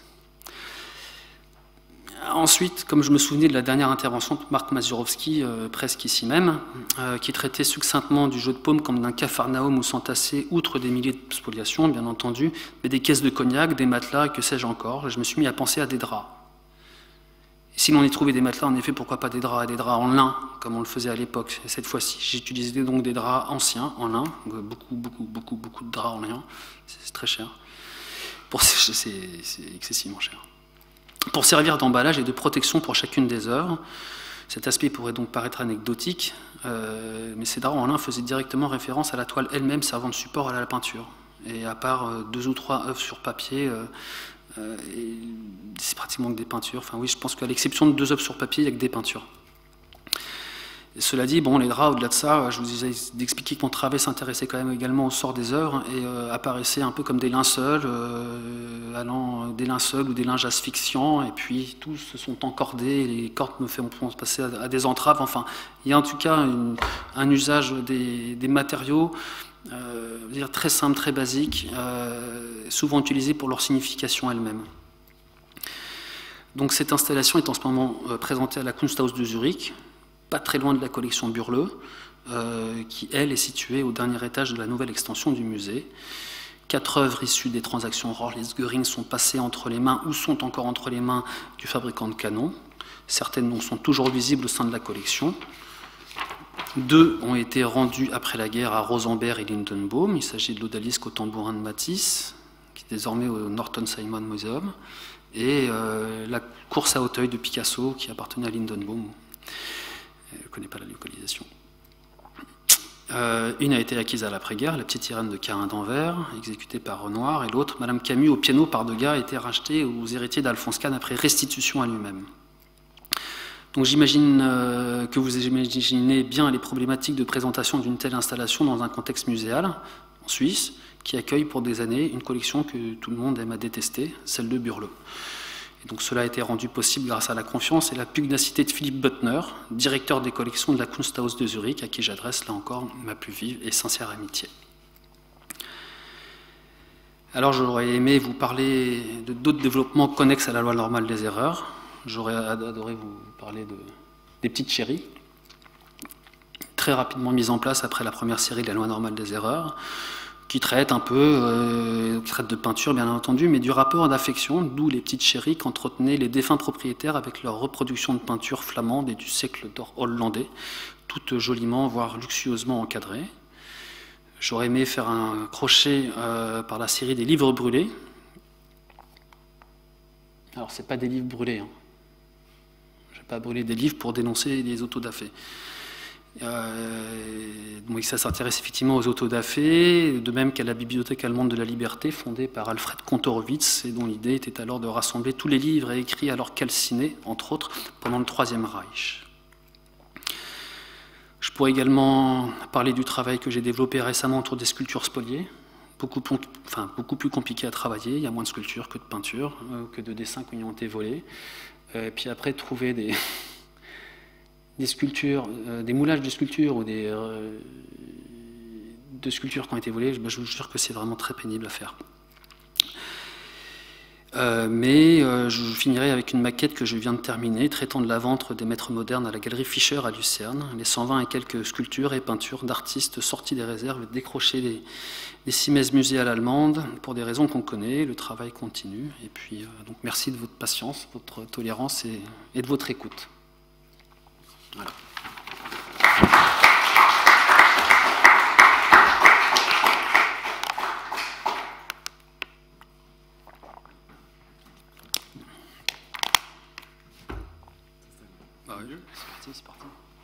Ensuite, comme je me souvenais de la dernière intervention de Marc Mazurowski, presque ici même, qui traitait succinctement du jeu de paume comme d'un capharnaüm où s'entassaient, outre des milliers de spoliations, bien entendu, mais des caisses de cognac, des matelas et que sais-je encore, et je me suis mis à penser à des draps. Et si l'on y trouvait des matelas, en effet, pourquoi pas des draps en lin, comme on le faisait à l'époque. Et cette fois-ci, j'utilisais donc des draps anciens, en lin, beaucoup de draps en lin, c'est très cher. C'est excessivement cher. Pour servir d'emballage et de protection pour chacune des œuvres. Cet aspect pourrait donc paraître anecdotique, mais ces draps en lin faisaient directement référence à la toile elle-même servant de support à la peinture. Et à part 2 ou 3 œuvres sur papier, c'est pratiquement que des peintures. Enfin oui, je pense qu'à l'exception de 2 œuvres sur papier, il n'y a que des peintures. Et cela dit, bon, les draps, au-delà de ça, je vous disais d'expliquer que mon travail s'intéressait quand même également au sort des œuvres et apparaissait un peu comme des linceuls, des linceuls ou des linges asphyxiants, et puis tous se sont encordés, et les cordes me font passer à des entraves. Enfin, il y a en tout cas un usage des matériaux très simple, très basique, souvent utilisés pour leur signification elle-même. Donc cette installation est en ce moment présentée à la Kunsthaus de Zurich, pas très loin de la collection Burle, qui, elle, est située au dernier étage de la nouvelle extension du musée. 4 œuvres issues des transactions Rorlitz-Göring sont passées entre les mains ou sont encore entre les mains du fabricant de canons. Certaines donc sont toujours visibles au sein de la collection. 2 ont été rendues après la guerre à Rosenberg et Lindenbaum. Il s'agit de l'Odalisque au tambourin de Matisse, qui est désormais au Norton Simon Museum, et la course à Auteuil de Picasso, qui appartenait à Lindenbaum. Je ne connais pas la localisation. Une a été acquise à l'après-guerre, la petite Irène de Carin d'Anvers, exécutée par Renoir, et l'autre, Madame Camus au piano par Degas, a été rachetée aux héritiers d'Alphonse Kahn après restitution à lui-même. Donc j'imagine que vous imaginez bien les problématiques de présentation d'une telle installation dans un contexte muséal, en Suisse, qui accueille pour des années une collection que tout le monde aime à détester, celle de Burle. Et donc cela a été rendu possible grâce à la confiance et la pugnacité de Philippe Büttner, directeur des collections de la Kunsthaus de Zurich, à qui j'adresse là encore ma plus vive et sincère amitié. Alors j'aurais aimé vous parler de d'autres développements connexes à la loi normale des erreurs. J'aurais adoré vous parler des petites chéries, très rapidement mises en place après la première série de la loi normale des erreurs, qui traite un peu, traite de peinture bien entendu, mais du rapport d'affection, d'où les petites chéries qu'entretenaient les défunts propriétaires avec leur reproduction de peinture flamande et du siècle d'or hollandais, toutes joliment, voire luxueusement encadrées. J'aurais aimé faire un crochet par la série des livres brûlés. Alors, ce n'est pas des livres brûlés. Hein. Je n'ai pas brûlé des livres pour dénoncer les autodafés. Donc ça s'intéresse effectivement aux autodafés, de même qu'à la Bibliothèque allemande de la liberté, fondée par Alfred Kantorowicz, et dont l'idée était alors de rassembler tous les livres écrits alors calcinés, entre autres, pendant le Troisième Reich. Je pourrais également parler du travail que j'ai développé récemment autour des sculptures spoliées, beaucoup plus compliqué à travailler, il y a moins de sculptures que de peintures, que de dessins qui ont été volés. Puis après, trouver des sculptures, des moulages de sculptures ou de sculptures qui ont été volées, je vous jure que c'est vraiment très pénible à faire. Je finirai avec une maquette que je viens de terminer, traitant de la vente des maîtres modernes à la galerie Fischer à Lucerne, les 120 et quelques sculptures et peintures d'artistes sortis des réserves et décrochés des Siemens Musées à l'allemande, pour des raisons qu'on connaît, le travail continue. Et puis, donc merci de votre patience, votre tolérance et de votre écoute. Voilà. Bah oui, c'est parti.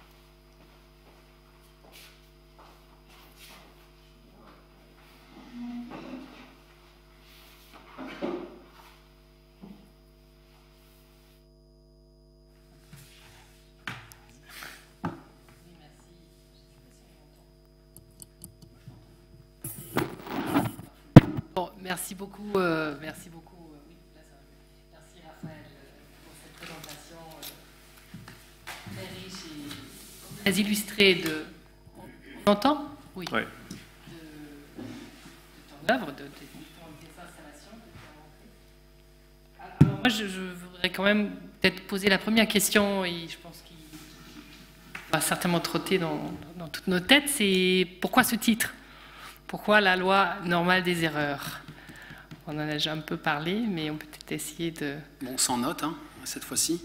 Bon, merci beaucoup. Merci beaucoup. Oui, là, ça va mieux. Merci Raphaël pour cette présentation très riche et très illustrée de. On entend ? Oui. Ouais. De ton œuvre, de tes installations. Alors moi, je voudrais quand même peut-être poser la première question, et je pense qu'il va certainement trotter dans toutes nos têtes. C'est pourquoi ce titre ? Pourquoi la loi normale des erreurs? On en a déjà un peu parlé, mais on peut peut-être essayer de... Bon, sans note, hein, cette fois-ci.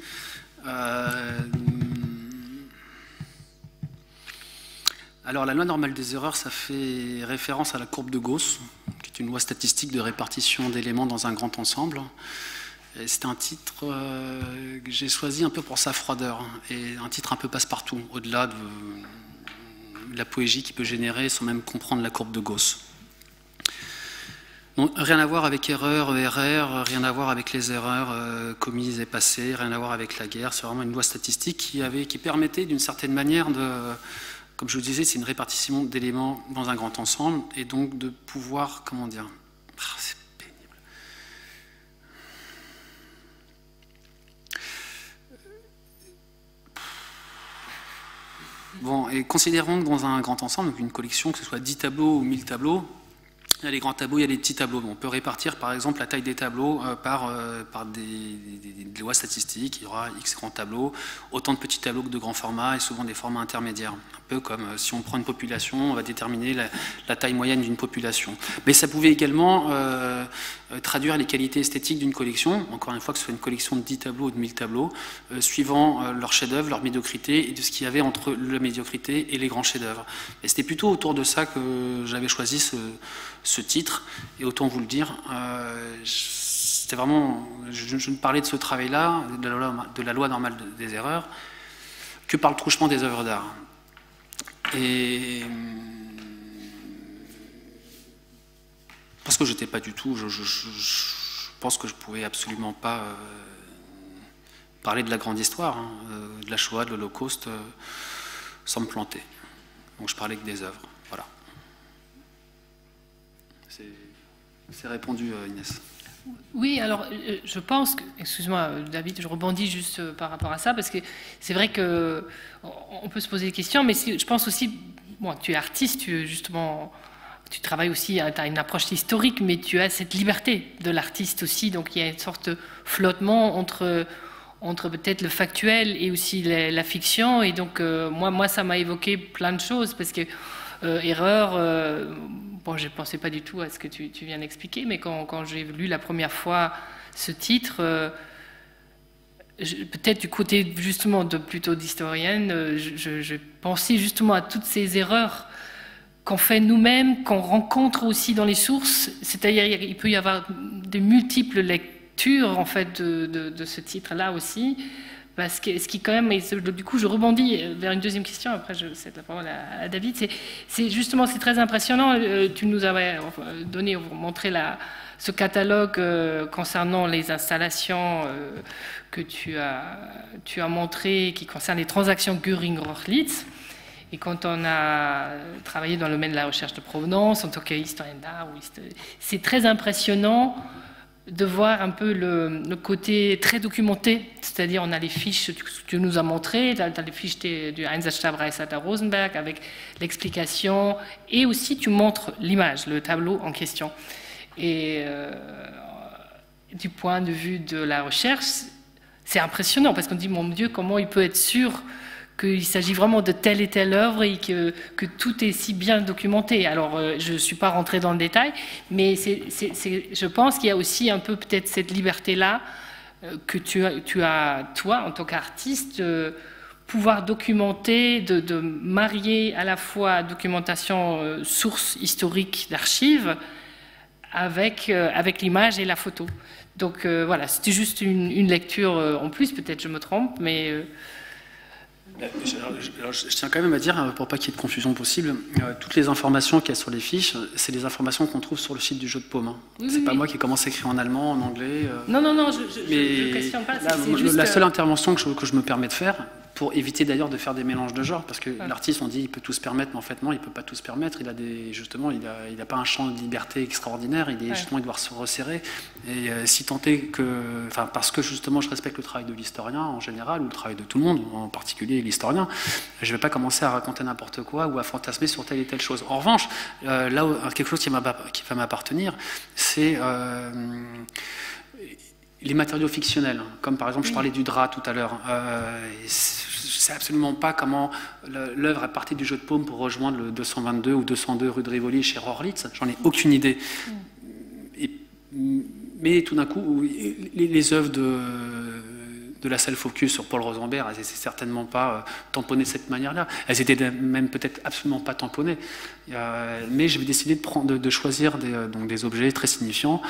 Alors, la loi normale des erreurs, ça fait référence à la courbe de Gauss, qui est une loi statistique de répartition d'éléments dans un grand ensemble. C'est un titre que j'ai choisi un peu pour sa froideur, et un titre un peu passe-partout, au-delà de la poésie qu'il peut générer sans même comprendre la courbe de Gauss. Donc, rien à voir avec erreur, erreur, rien à voir avec les erreurs commises et passées, rien à voir avec la guerre. C'est vraiment une loi statistique qui permettait d'une certaine manière de, comme je vous disais, c'est une répartition d'éléments dans un grand ensemble, et donc de pouvoir, comment dire, c'est pénible. Bon, et considérons que dans un grand ensemble, donc une collection, que ce soit 10 tableaux ou 1000 tableaux, il y a les grands tableaux, il y a les petits tableaux. On peut répartir par exemple la taille des tableaux par des lois statistiques. Il y aura X grands tableaux, autant de petits tableaux que de grands formats, et souvent des formats intermédiaires. Un peu comme si on prend une population, on va déterminer la taille moyenne d'une population. Mais ça pouvait également traduire les qualités esthétiques d'une collection, encore une fois que ce soit une collection de 10 tableaux ou de 1000 tableaux, suivant leur chef-d'œuvre, leur médiocrité, et de ce qu'il y avait entre la médiocrité et les grands chefs-d'œuvre. Et c'était plutôt autour de ça que j'avais choisi ce titre, et autant vous le dire, c'était vraiment, je ne parlais de ce travail-là, de la loi normale des erreurs, que par le truchement des œuvres d'art. Et parce que je n'étais pas du tout, je pense que je ne pouvais absolument pas parler de la grande histoire, hein, de la Shoah, de l'Holocauste, sans me planter. Donc je parlais que des œuvres, voilà. C'est répondu, Inès. Oui, alors je pense que, excuse-moi David, je rebondis juste par rapport à ça, parce que c'est vrai qu'on peut se poser des questions, mais je pense aussi, bon, tu es artiste, justement, tu travailles aussi, tu as une approche historique, mais tu as cette liberté de l'artiste aussi, donc il y a une sorte de flottement entre peut-être le factuel et aussi la fiction, et donc moi ça m'a évoqué plein de choses, parce que erreur, bon, je ne pensais pas du tout à ce que tu viens d'expliquer, mais quand j'ai lu la première fois ce titre, peut-être du côté justement plutôt d'historienne, je pensais justement à toutes ces erreurs qu'on fait nous-mêmes, qu'on rencontre aussi dans les sources, c'est-à-dire il peut y avoir de multiples lectures en fait de ce titre-là aussi. Parce que ce qui quand même, et du coup je rebondis vers une deuxième question, après je cède la parole à David, c'est justement, c'est très impressionnant, tu nous avais montré ce catalogue concernant les installations que tu as montré, qui concernent les transactions Göring-Rochlitz, et quand on a travaillé dans le domaine de la recherche de provenance, en tant qu'historien d'art, c'est très impressionnant de voir un peu le côté très documenté, c'est-à-dire on a les fiches que tu nous as montrées, tu as les fiches du Einsatzstab Reichsleiter Rosenberg avec l'explication, et aussi tu montres l'image, le tableau en question. Et du point de vue de la recherche, c'est impressionnant, parce qu'on dit, mon Dieu, comment il peut être sûr qu'il s'agit vraiment de telle et telle œuvre et que tout est si bien documenté. Alors, je ne suis pas rentrée dans le détail, mais je pense qu'il y a aussi un peu peut-être cette liberté-là que tu as, toi, en tant qu'artiste, pouvoir documenter, de marier à la fois documentation source historique d'archives avec l'image et la photo. Donc, voilà, c'était juste une lecture en plus, peut-être je me trompe, mais... Je tiens quand même à dire, pour pas qu'il y ait de confusion possible, toutes les informations qu'il y a sur les fiches, c'est les informations qu'on trouve sur le site du jeu de paume. Hein. Oui, c'est pas moi qui ai commencé à écrire en allemand, en anglais. Non, je ne questionne pas. Là, la seule intervention que je me permets de faire, pour éviter d'ailleurs de faire des mélanges de genres, parce que l'artiste, on dit, il peut tout se permettre, mais en fait non, il peut pas tout se permettre. Justement, il a pas un champ de liberté extraordinaire. Justement, il doit se resserrer. Et si tant est que, enfin, parce que justement, je respecte le travail de l'historien en général, ou le travail de tout le monde, en particulier l'historien, je vais pas commencer à raconter n'importe quoi ou à fantasmer sur telle et telle chose. En revanche, là, quelque chose qui va m'appartenir, c'est les matériaux fictionnels, comme par exemple, je parlais du drap tout à l'heure. Je sais absolument pas comment l'œuvre est partie du jeu de paume pour rejoindre le 222 ou 202 rue de Rivoli chez Rochlitz. J'en ai aucune idée. Mais tout d'un coup, les œuvres de la salle Focus sur Paul Rosenberg, elles n'étaient certainement pas tamponnées de cette manière-là. Elles étaient même peut-être absolument pas tamponnées. Mais j'avais décidé de choisir des objets très signifiants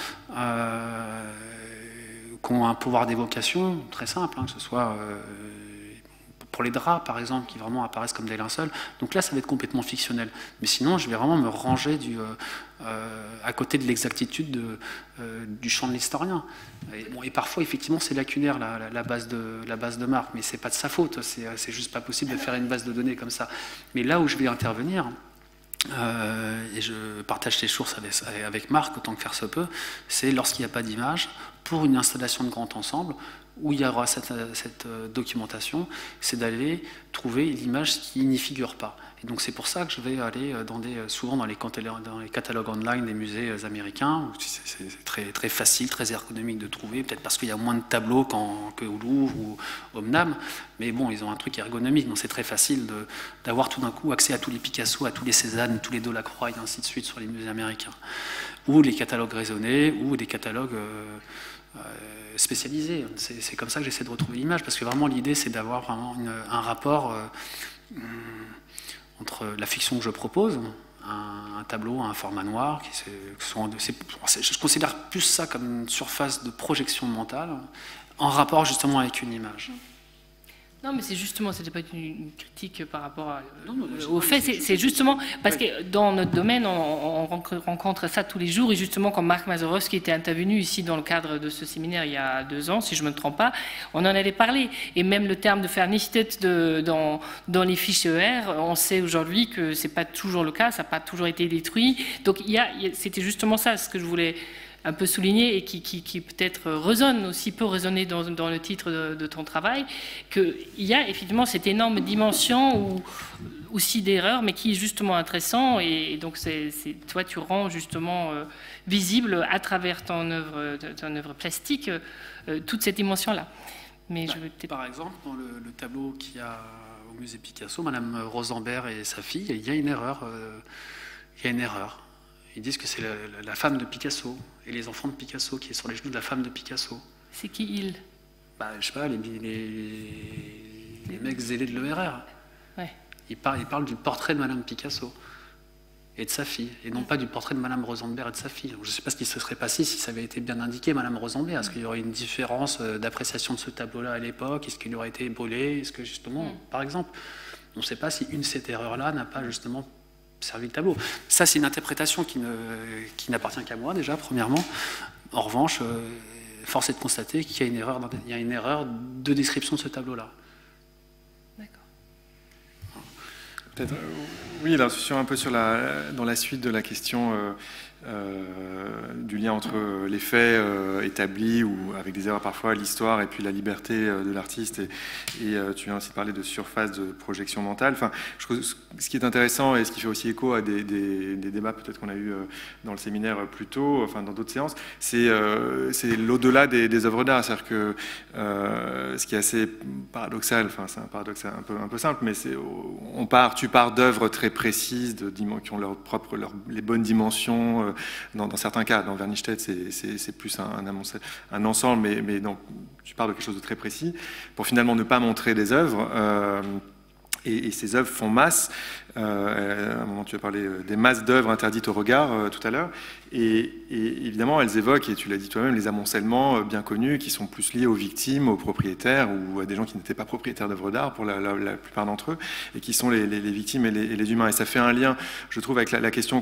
qui ont un pouvoir d'évocation très simple, hein, que ce soit pour les draps, par exemple, qui vraiment apparaissent comme des linceuls. Donc là, ça va être complètement fictionnel. Mais sinon, je vais vraiment me ranger à côté de l'exactitude du champ de l'historien. Et parfois, effectivement, c'est lacunaire, la base de marque, mais c'est pas de sa faute. C'est juste pas possible de faire une base de données comme ça. Mais là où je vais intervenir, et je partage ces sources avec Marc autant que faire se peut, c'est lorsqu'il n'y a pas d'image, pour une installation de grand ensemble, où il y aura cette documentation, c'est d'aller trouver l'image qui n'y figure pas. Et donc c'est pour ça que je vais aller souvent dans les catalogues online des musées américains, où c'est très, très facile, très ergonomique de trouver, peut-être parce qu'il y a moins de tableaux qu'au Louvre ou au MNAM, mais bon, ils ont un truc ergonomique, donc c'est très facile d'avoir tout d'un coup accès à tous les Picasso, à tous les Cézanne, tous les Delacroix, et ainsi de suite sur les musées américains. Ou les catalogues raisonnés, ou des catalogues spécialisés. C'est comme ça que j'essaie de retrouver l'image, parce que vraiment l'idée c'est d'avoir vraiment un rapport entre la fiction que je propose, un tableau, un format noir, je considère plus ça comme une surface de projection mentale, en rapport justement avec une image. Non, mais c'est justement, c'était pas une critique par rapport au fait, c'est justement parce que dans notre domaine, on rencontre ça tous les jours, et justement, quand Marc Mazurowski était intervenu ici dans le cadre de ce séminaire il y a 2 ans, si je ne me trompe pas, on en avait parlé, et même le terme de Vernichtet dans les fiches ER, on sait aujourd'hui que c'est pas toujours le cas, ça n'a pas toujours été détruit, donc c'était justement ça ce que je voulais un peu souligné et qui peut-être résonne aussi, peut résonner dans le titre de ton travail, qu'il y a effectivement cette énorme dimension aussi d'erreur, mais qui est justement intéressant, et donc toi tu rends justement visible à travers ton œuvre plastique toute cette dimension-là. Mais je veux par exemple, dans le tableau qu'il y a au musée Picasso, Madame Rosenberg et sa fille, il y a une erreur. Ils disent que c'est la femme de Picasso et les enfants de Picasso qui est sur les genoux de la femme de Picasso. C'est qui il? Je sais pas, les mecs zélés de l'ERR. Ouais. Ils parlent du portrait de Madame Picasso et de sa fille, et non pas du portrait de Madame Rosenberg et de sa fille. Donc, je ne sais pas ce qui se serait passé si ça avait été bien indiqué, Madame Rosenberg. Est-ce qu'il y aurait une différence d'appréciation de ce tableau-là à l'époque? Est-ce qu'il aurait été brûlé? Est-ce que justement, par exemple, on ne sait pas si cette erreur-là n'a pas justement servi le tableau. Ça, c'est une interprétation qui n'appartient qu'à moi, déjà, premièrement. En revanche, force est de constater qu'il y a une erreur de description de ce tableau-là. D'accord. Peut-être, oui, alors un peu dans la suite de la question du lien entre les faits établis, ou avec des erreurs parfois, l'histoire, et puis la liberté de l'artiste, et tu viens aussi de parler de surface de projection mentale. Enfin, je trouve ce qui est intéressant, et ce qui fait aussi écho à des débats peut-être qu'on a eu dans le séminaire plus tôt, enfin dans d'autres séances, c'est l'au-delà des œuvres d'art. C'est-à-dire que ce qui est assez paradoxal, enfin c'est un paradoxe un peu simple, mais tu pars d'œuvres très précises, qui ont les bonnes dimensions. Dans certains cas, dans Vernichtet, c'est plus un ensemble, mais tu pars de quelque chose de très précis, pour finalement ne pas montrer des œuvres. Et ces œuvres font masse. À un moment, tu as parlé des masses d'œuvres interdites au regard tout à l'heure. Et évidemment, elles évoquent, et tu l'as dit toi-même, les amoncellements bien connus qui sont plus liés aux victimes, aux propriétaires, ou à des gens qui n'étaient pas propriétaires d'œuvres d'art pour la plupart d'entre eux, et qui sont les victimes et les humains. Et ça fait un lien, je trouve, avec la question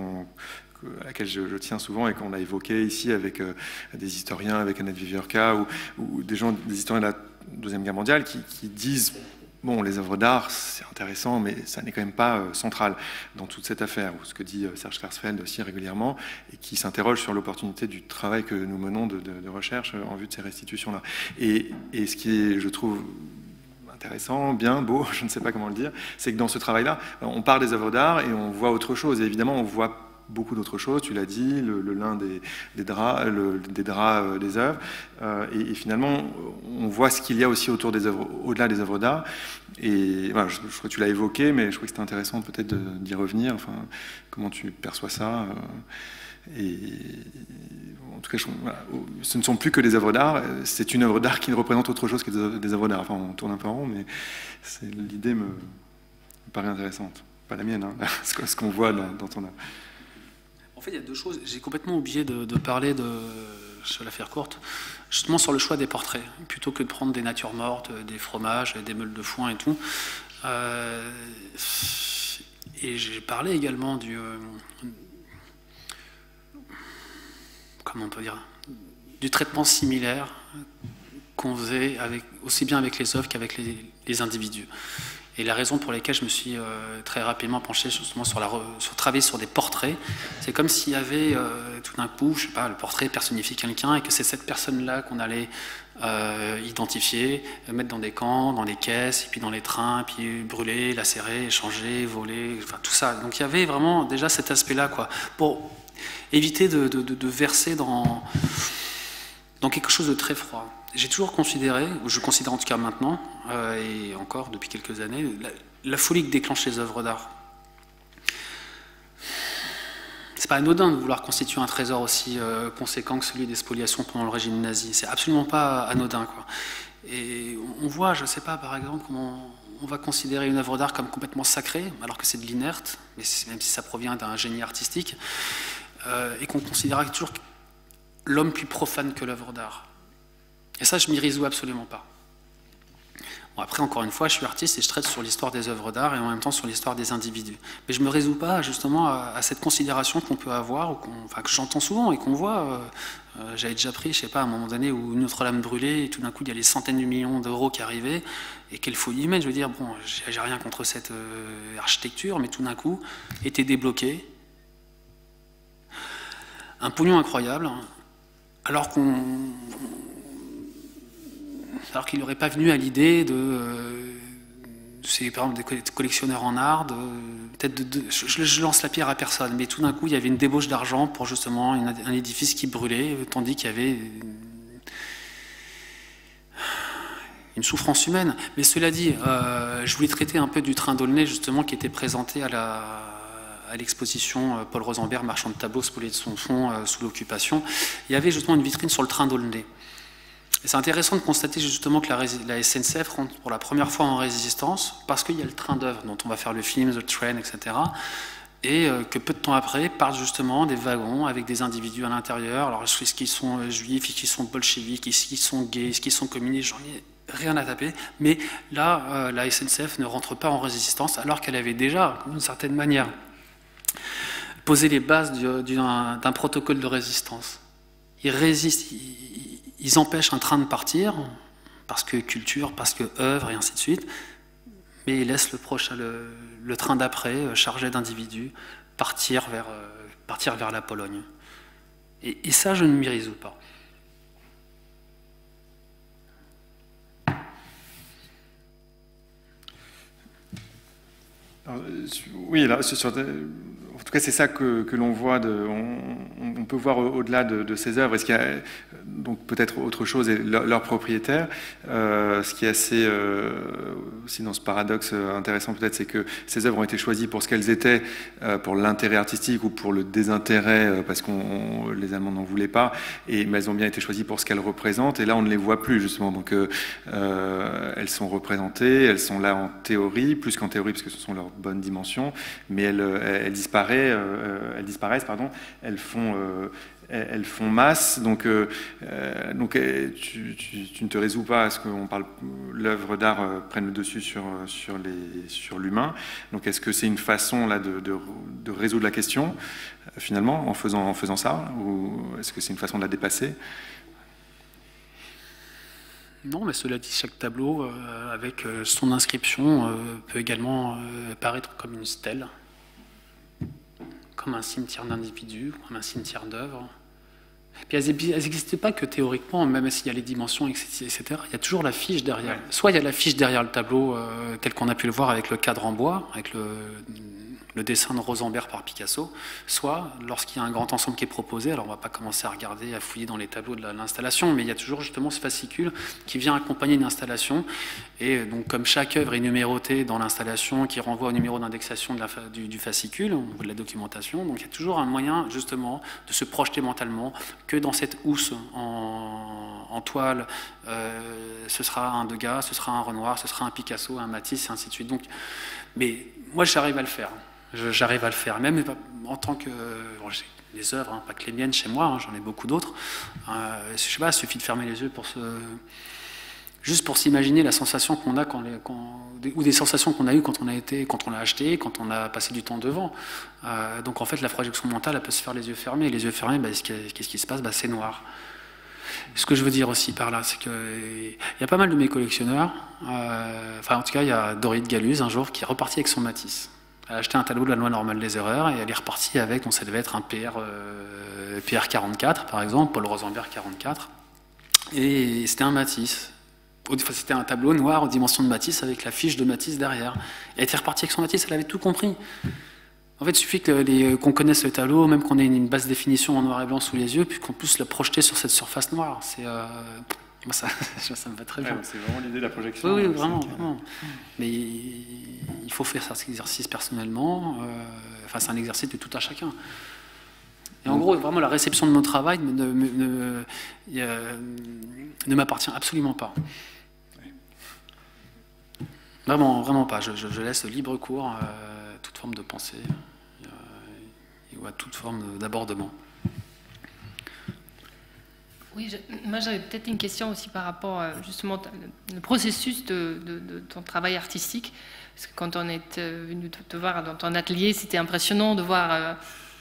à laquelle je tiens souvent, et qu'on a évoqué ici avec des historiens, avec Annette Viviorca, ou des historiens de la Deuxième Guerre mondiale qui disent: bon, les œuvres d'art, c'est intéressant, mais ça n'est quand même pas central dans toute cette affaire, ou ce que dit Serge Klarsfeld aussi régulièrement, et qui s'interroge sur l'opportunité du travail que nous menons de recherche en vue de ces restitutions-là. Et ce qui est, je trouve, intéressant, bien, beau, je ne sais pas comment le dire, c'est que dans ce travail-là, on part des œuvres d'art et on voit autre chose. Et évidemment, on voit beaucoup d'autres choses, tu l'as dit, le lin des draps, des œuvres, et finalement on voit ce qu'il y a aussi autour des œuvres, au-delà des œuvres d'art. Et voilà, je crois que tu l'as évoqué, mais je crois que c'était intéressant peut-être d'y revenir. Enfin, comment tu perçois ça? Et en tout cas, voilà, ce ne sont plus que des œuvres d'art. C'est une œuvre d'art qui ne représente autre chose que des œuvres d'art. Enfin, on tourne un peu en rond, mais l'idée me paraît intéressante. Pas la mienne, hein, ce qu'on voit dans ton œuvre. En fait, il y a deux choses. J'ai complètement oublié de parler je vais la faire courte, justement sur le choix des portraits. Plutôt que de prendre des natures mortes, des fromages, des meules de foin et tout. Et j'ai parlé également comment on peut dire, du traitement similaire qu'on faisait aussi bien avec les œuvres qu'avec les individus. Et la raison pour laquelle je me suis très rapidement penché justement sur travailler sur des portraits, c'est comme s'il y avait tout d'un coup, je sais pas, le portrait personnifie quelqu'un, et que c'est cette personne-là qu'on allait identifier, mettre dans des camps, dans des caisses, et puis dans les trains, puis brûler, lacérer, échanger, voler, enfin tout ça. Donc il y avait vraiment déjà cet aspect-là, quoi, pour éviter de verser dans quelque chose de très froid. J'ai toujours considéré, ou je considère en tout cas maintenant, et encore depuis quelques années, la folie que déclenche les œuvres d'art. C'est pas anodin de vouloir constituer un trésor aussi conséquent que celui des spoliations pendant le régime nazi. C'est absolument pas anodin, quoi. Et on voit, je sais pas, par exemple, comment on va considérer une œuvre d'art comme complètement sacrée, alors que c'est de l'inerte, même si ça provient d'un génie artistique, et qu'on considérera toujours l'homme plus profane que l'œuvre d'art. Et ça, je m'y résous absolument pas. Bon, après, encore une fois, je suis artiste et je traite sur l'histoire des œuvres d'art et en même temps sur l'histoire des individus. Mais je ne me résous pas justement à cette considération qu'on peut avoir, ou enfin, que j'entends souvent et qu'on voit. J'avais déjà pris, je ne sais pas, à un moment donné où Notre-Dame brûlait et tout d'un coup il y a les centaines de millions d'euros qui arrivaient. Et quelle folie humaine, je veux dire, bon, j'ai rien contre cette architecture, mais tout d'un coup était débloqué. Un pognon incroyable, alors qu'il n'aurait pas venu à l'idée c'est par exemple des collectionneurs en art, je lance la pierre à personne, mais tout d'un coup il y avait une débauche d'argent pour justement un édifice qui brûlait, tandis qu'il y avait une souffrance humaine. Mais cela dit, je voulais traiter un peu du train d'Aulnay justement qui était présenté à l'exposition Paul Rosenberg, marchand de tableaux spolié de son fonds sous l'occupation. Il y avait justement une vitrine sur le train d'Aulnay. Et c'est intéressant de constater justement que la SNCF rentre pour la première fois en résistance parce qu'il y a le train d'œuvre dont on va faire le film, The Train, etc. Et que peu de temps après partent justement des wagons avec des individus à l'intérieur. Alors est-ce qu'ils sont juifs, est-ce qu'ils sont bolcheviques, est-ce qu'ils sont gays, est-ce qu'ils sont communistes, j'en ai rien à taper. Mais là, la SNCF ne rentre pas en résistance alors qu'elle avait déjà, d'une certaine manière, posé les bases d'un protocole de résistance. Ils résistent, ils empêchent un train de partir, parce que culture, parce que œuvre, et ainsi de suite, mais ils laissent le train d'après, chargé d'individus, partir vers la Pologne. Et ça, je ne m'y résous pas. Alors, oui, là, en tout cas, c'est ça que l'on voit. On peut voir au-delà de ces œuvres. Est-ce qu'il y a donc peut-être autre chose et leur propriétaire. Ce qui est assez aussi dans ce paradoxe intéressant peut-être, c'est que ces œuvres ont été choisies pour ce qu'elles étaient, pour l'intérêt artistique ou pour le désintérêt, parce que les Allemands n'en voulaient pas. Mais elles ont bien été choisies pour ce qu'elles représentent. Et là, on ne les voit plus justement. Donc, elles sont représentées, elles sont là en théorie, plus qu'en théorie, parce que ce sont leurs bonnes dimensions, mais elles disparaissent, pardon, elles font masse, donc tu ne te résous pas à ce qu'on parle, l'œuvre d'art prenne le dessus sur l'humain. Donc est-ce que c'est une façon là de résoudre la question finalement en faisant ça, ou est-ce que c'est une façon de la dépasser? Non, mais cela dit, chaque tableau avec son inscription peut également paraître comme une stèle, comme un cimetière d'individus, comme un cimetière d'œuvres. Et puis elles n'existent pas que théoriquement, même s'il y a les dimensions, etc. Il y a toujours la fiche derrière. Ouais. Soit il y a la fiche derrière le tableau, tel qu'on a pu le voir avec le cadre en bois, avec le dessin de Rosenberg par Picasso, soit lorsqu'il y a un grand ensemble qui est proposé, alors on ne va pas commencer à regarder, à fouiller dans les tableaux de l'installation, mais il y a toujours justement ce fascicule qui vient accompagner une installation, et donc comme chaque œuvre est numérotée dans l'installation, qui renvoie au numéro d'indexation du fascicule, au niveau de la documentation, donc il y a toujours un moyen justement de se projeter mentalement que dans cette housse en toile, ce sera un Degas, ce sera un Renoir, ce sera un Picasso, un Matisse, et ainsi de suite. Donc, mais moi j'arrive à le faire. J'arrive à le faire, même en tant que... Bon, j'ai des œuvres, hein, pas que les miennes chez moi, j'en ai beaucoup d'autres. Je sais pas, il suffit de fermer les yeux juste pour s'imaginer la sensation qu'on a ou des sensations qu'on a eues quand on l'a acheté, quand on a passé du temps devant. Donc en fait, la projection mentale, elle peut se faire les yeux fermés. Les yeux fermés, qu'est-ce qui se passe? C'est noir. Ce que je veux dire aussi par là, c'est qu'il y a pas mal de mes collectionneurs, en tout cas, il y a Dorite Galuz un jour qui est reparti avec son Matisse. Elle a acheté un tableau de la loi normale des erreurs et elle est repartie avec, donc ça devait être un PR 44 par exemple, Paul Rosenberg 44, et c'était un Matisse. Enfin, c'était un tableau noir aux dimensions de Matisse avec la fiche de Matisse derrière. Elle était repartie avec son Matisse, elle avait tout compris. En fait, il suffit qu'on connaisse le tableau, même qu'on ait une basse définition en noir et blanc sous les yeux, puis qu'on puisse le projeter sur cette surface noire. Moi, ça me va très bien. C'est vraiment l'idée de la projection. Oui, vraiment. Mais il faut faire cet exercice personnellement. C'est un exercice de tout à chacun. Et en gros, vraiment, la réception de mon travail ne m'appartient absolument pas. Vraiment, vraiment pas. Je laisse libre cours à toute forme de pensée ou à toute forme d'abordement. Oui, moi j'avais peut-être une question aussi par rapport justement au processus de ton travail artistique. Parce que quand on est venu te voir dans ton atelier, c'était impressionnant de voir.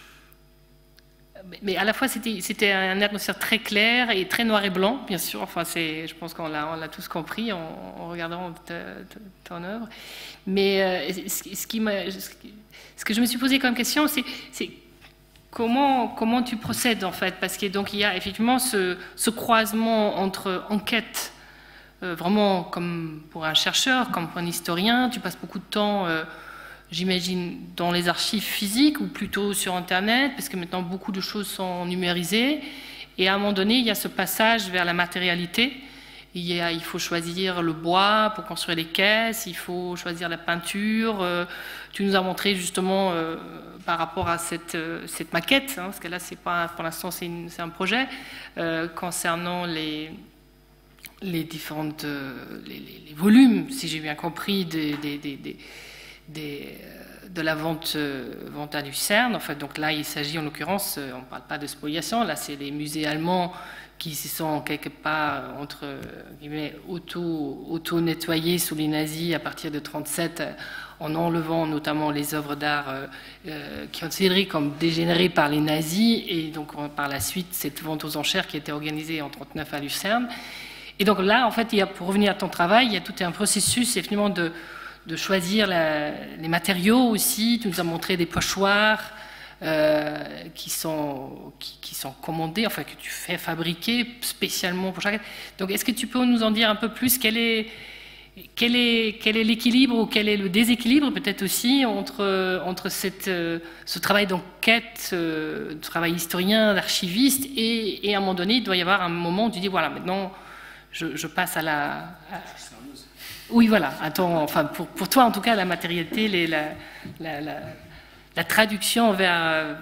Mais à la fois, c'était une atmosphère très claire et très noir et blanc, bien sûr. Enfin, je pense qu'on l'a tous compris en regardant ton œuvre. Mais ce que je me suis posé comme question, c'est comment tu procèdes en fait, parce que donc il y a effectivement ce croisement entre enquête, vraiment comme pour un chercheur, comme pour un historien, tu passes beaucoup de temps, j'imagine, dans les archives physiques ou plutôt sur Internet, parce que maintenant beaucoup de choses sont numérisées, et à un moment donné il y a ce passage vers la matérialité. Il faut choisir le bois pour construire les caisses, il faut choisir la peinture. Tu nous as montré justement par rapport à cette maquette, hein, parce que là, c'est pas, pour l'instant, c'est un projet, concernant les différentes les volumes, si j'ai bien compris, de la vente à Lucerne. En fait, donc là, il s'agit en l'occurrence, on ne parle pas de spoliation, là, c'est les musées allemands qui se sont quelque part entre guillemets auto-nettoyés sous les nazis à partir de 1937, en enlevant notamment les œuvres d'art qui ont été considérées comme dégénérées par les nazis, et donc par la suite cette vente aux enchères qui a été organisée en 1939 à Lucerne. Et donc là, en fait, pour revenir à ton travail, il y a tout un processus effectivement de choisir les matériaux aussi. Tu nous as montré des pochoirs qui sont commandés, enfin que tu fais fabriquer spécialement pour chaque. Donc, est-ce que tu peux nous en dire un peu plus quel est l'équilibre ou quel est le déséquilibre peut-être aussi entre ce travail d'enquête, travail historien, d'archiviste, et à un moment donné, il doit y avoir un moment où tu dis voilà, maintenant je passe à la. Oui, voilà. Enfin, pour toi, en tout cas, la matérialité, la traduction vers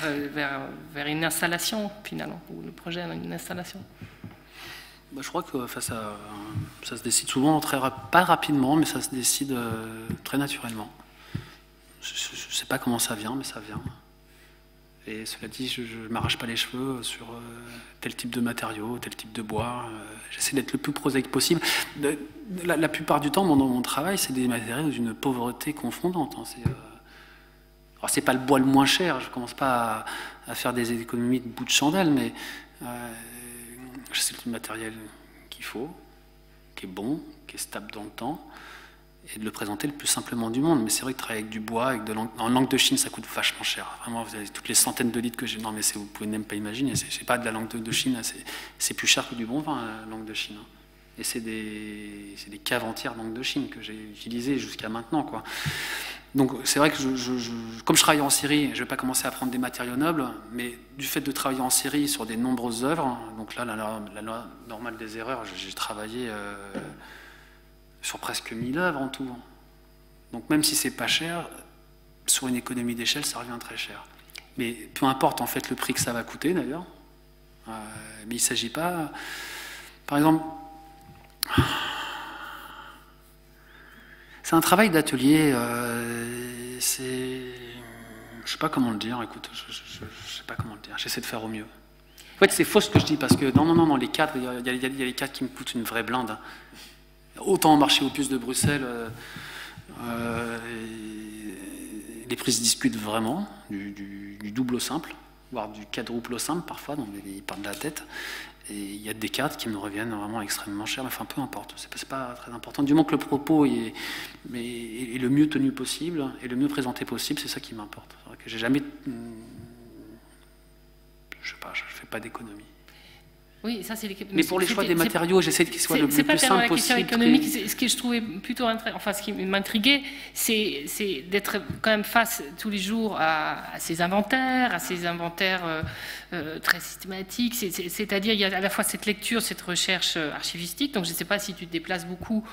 une installation, finalement, ou le projet d'une installation. Bah, je crois que ça se décide souvent, pas rapidement, mais ça se décide très naturellement. Je ne sais pas comment ça vient, mais ça vient. Et cela dit, je ne m'arrache pas les cheveux sur tel type de matériaux, tel type de bois. J'essaie d'être le plus prosaïque possible. La plupart du temps, mon travail, c'est des matériaux d'une pauvreté confondante. Alors, c'est pas le bois le moins cher. Je commence pas à faire des économies de bout de chandelle, mais c'est le matériel qu'il faut, qui est bon, qui est stable dans le temps, et de le présenter le plus simplement du monde. Mais c'est vrai que travailler avec du bois, en langue de Chine, ça coûte vachement cher. Vraiment, vous avez toutes les centaines de litres que j'ai. Non, mais vous pouvez même pas imaginer. C'est pas de la langue de Chine, c'est plus cher que du bon vin, la langue de Chine. Et c'est des caves entières langue de Chine que j'ai utilisées jusqu'à maintenant, quoi. Donc c'est vrai que comme je travaille en Syrie, je ne vais pas commencer à prendre des matériaux nobles, mais du fait de travailler en Syrie sur des nombreuses œuvres, donc là, la loi normale des erreurs, j'ai travaillé sur presque 1000 œuvres en tout. Donc même si c'est pas cher, sur une économie d'échelle, ça revient très cher. Mais peu importe en fait le prix que ça va coûter d'ailleurs, mais il ne s'agit pas... Par exemple... C'est un travail d'atelier, je ne sais pas comment le dire, écoute, je sais pas comment le dire, j'essaie de faire au mieux. En fait, c'est faux ce que je dis, parce que non, les cadres, il y a les cadres qui me coûtent une vraie blinde. Hein. Autant au marché aux puces de Bruxelles, les prix se discutent vraiment, du double au simple, voire du quadruple au simple parfois, donc ils partent de la tête. Et il y a des cadres qui me reviennent vraiment extrêmement chers, mais enfin peu importe, c'est pas très important. Du moment que le propos est le mieux tenu possible et le mieux présenté possible, c'est ça qui m'importe. C'est vrai que j'ai jamais, je sais pas, je fais pas d'économie. Oui, ça c'est. Mais pour les choix des matériaux, j'essaie qu'ils soient le plus simple possible. C'est pas la question économique. Ce que je trouvais plutôt, enfin, ce qui m'intriguait, c'est d'être quand même face tous les jours à ces inventaires, très systématiques. C'est-à-dire, il y a à la fois cette lecture, cette recherche archivistique. Donc, je ne sais pas si tu te déplaces beaucoup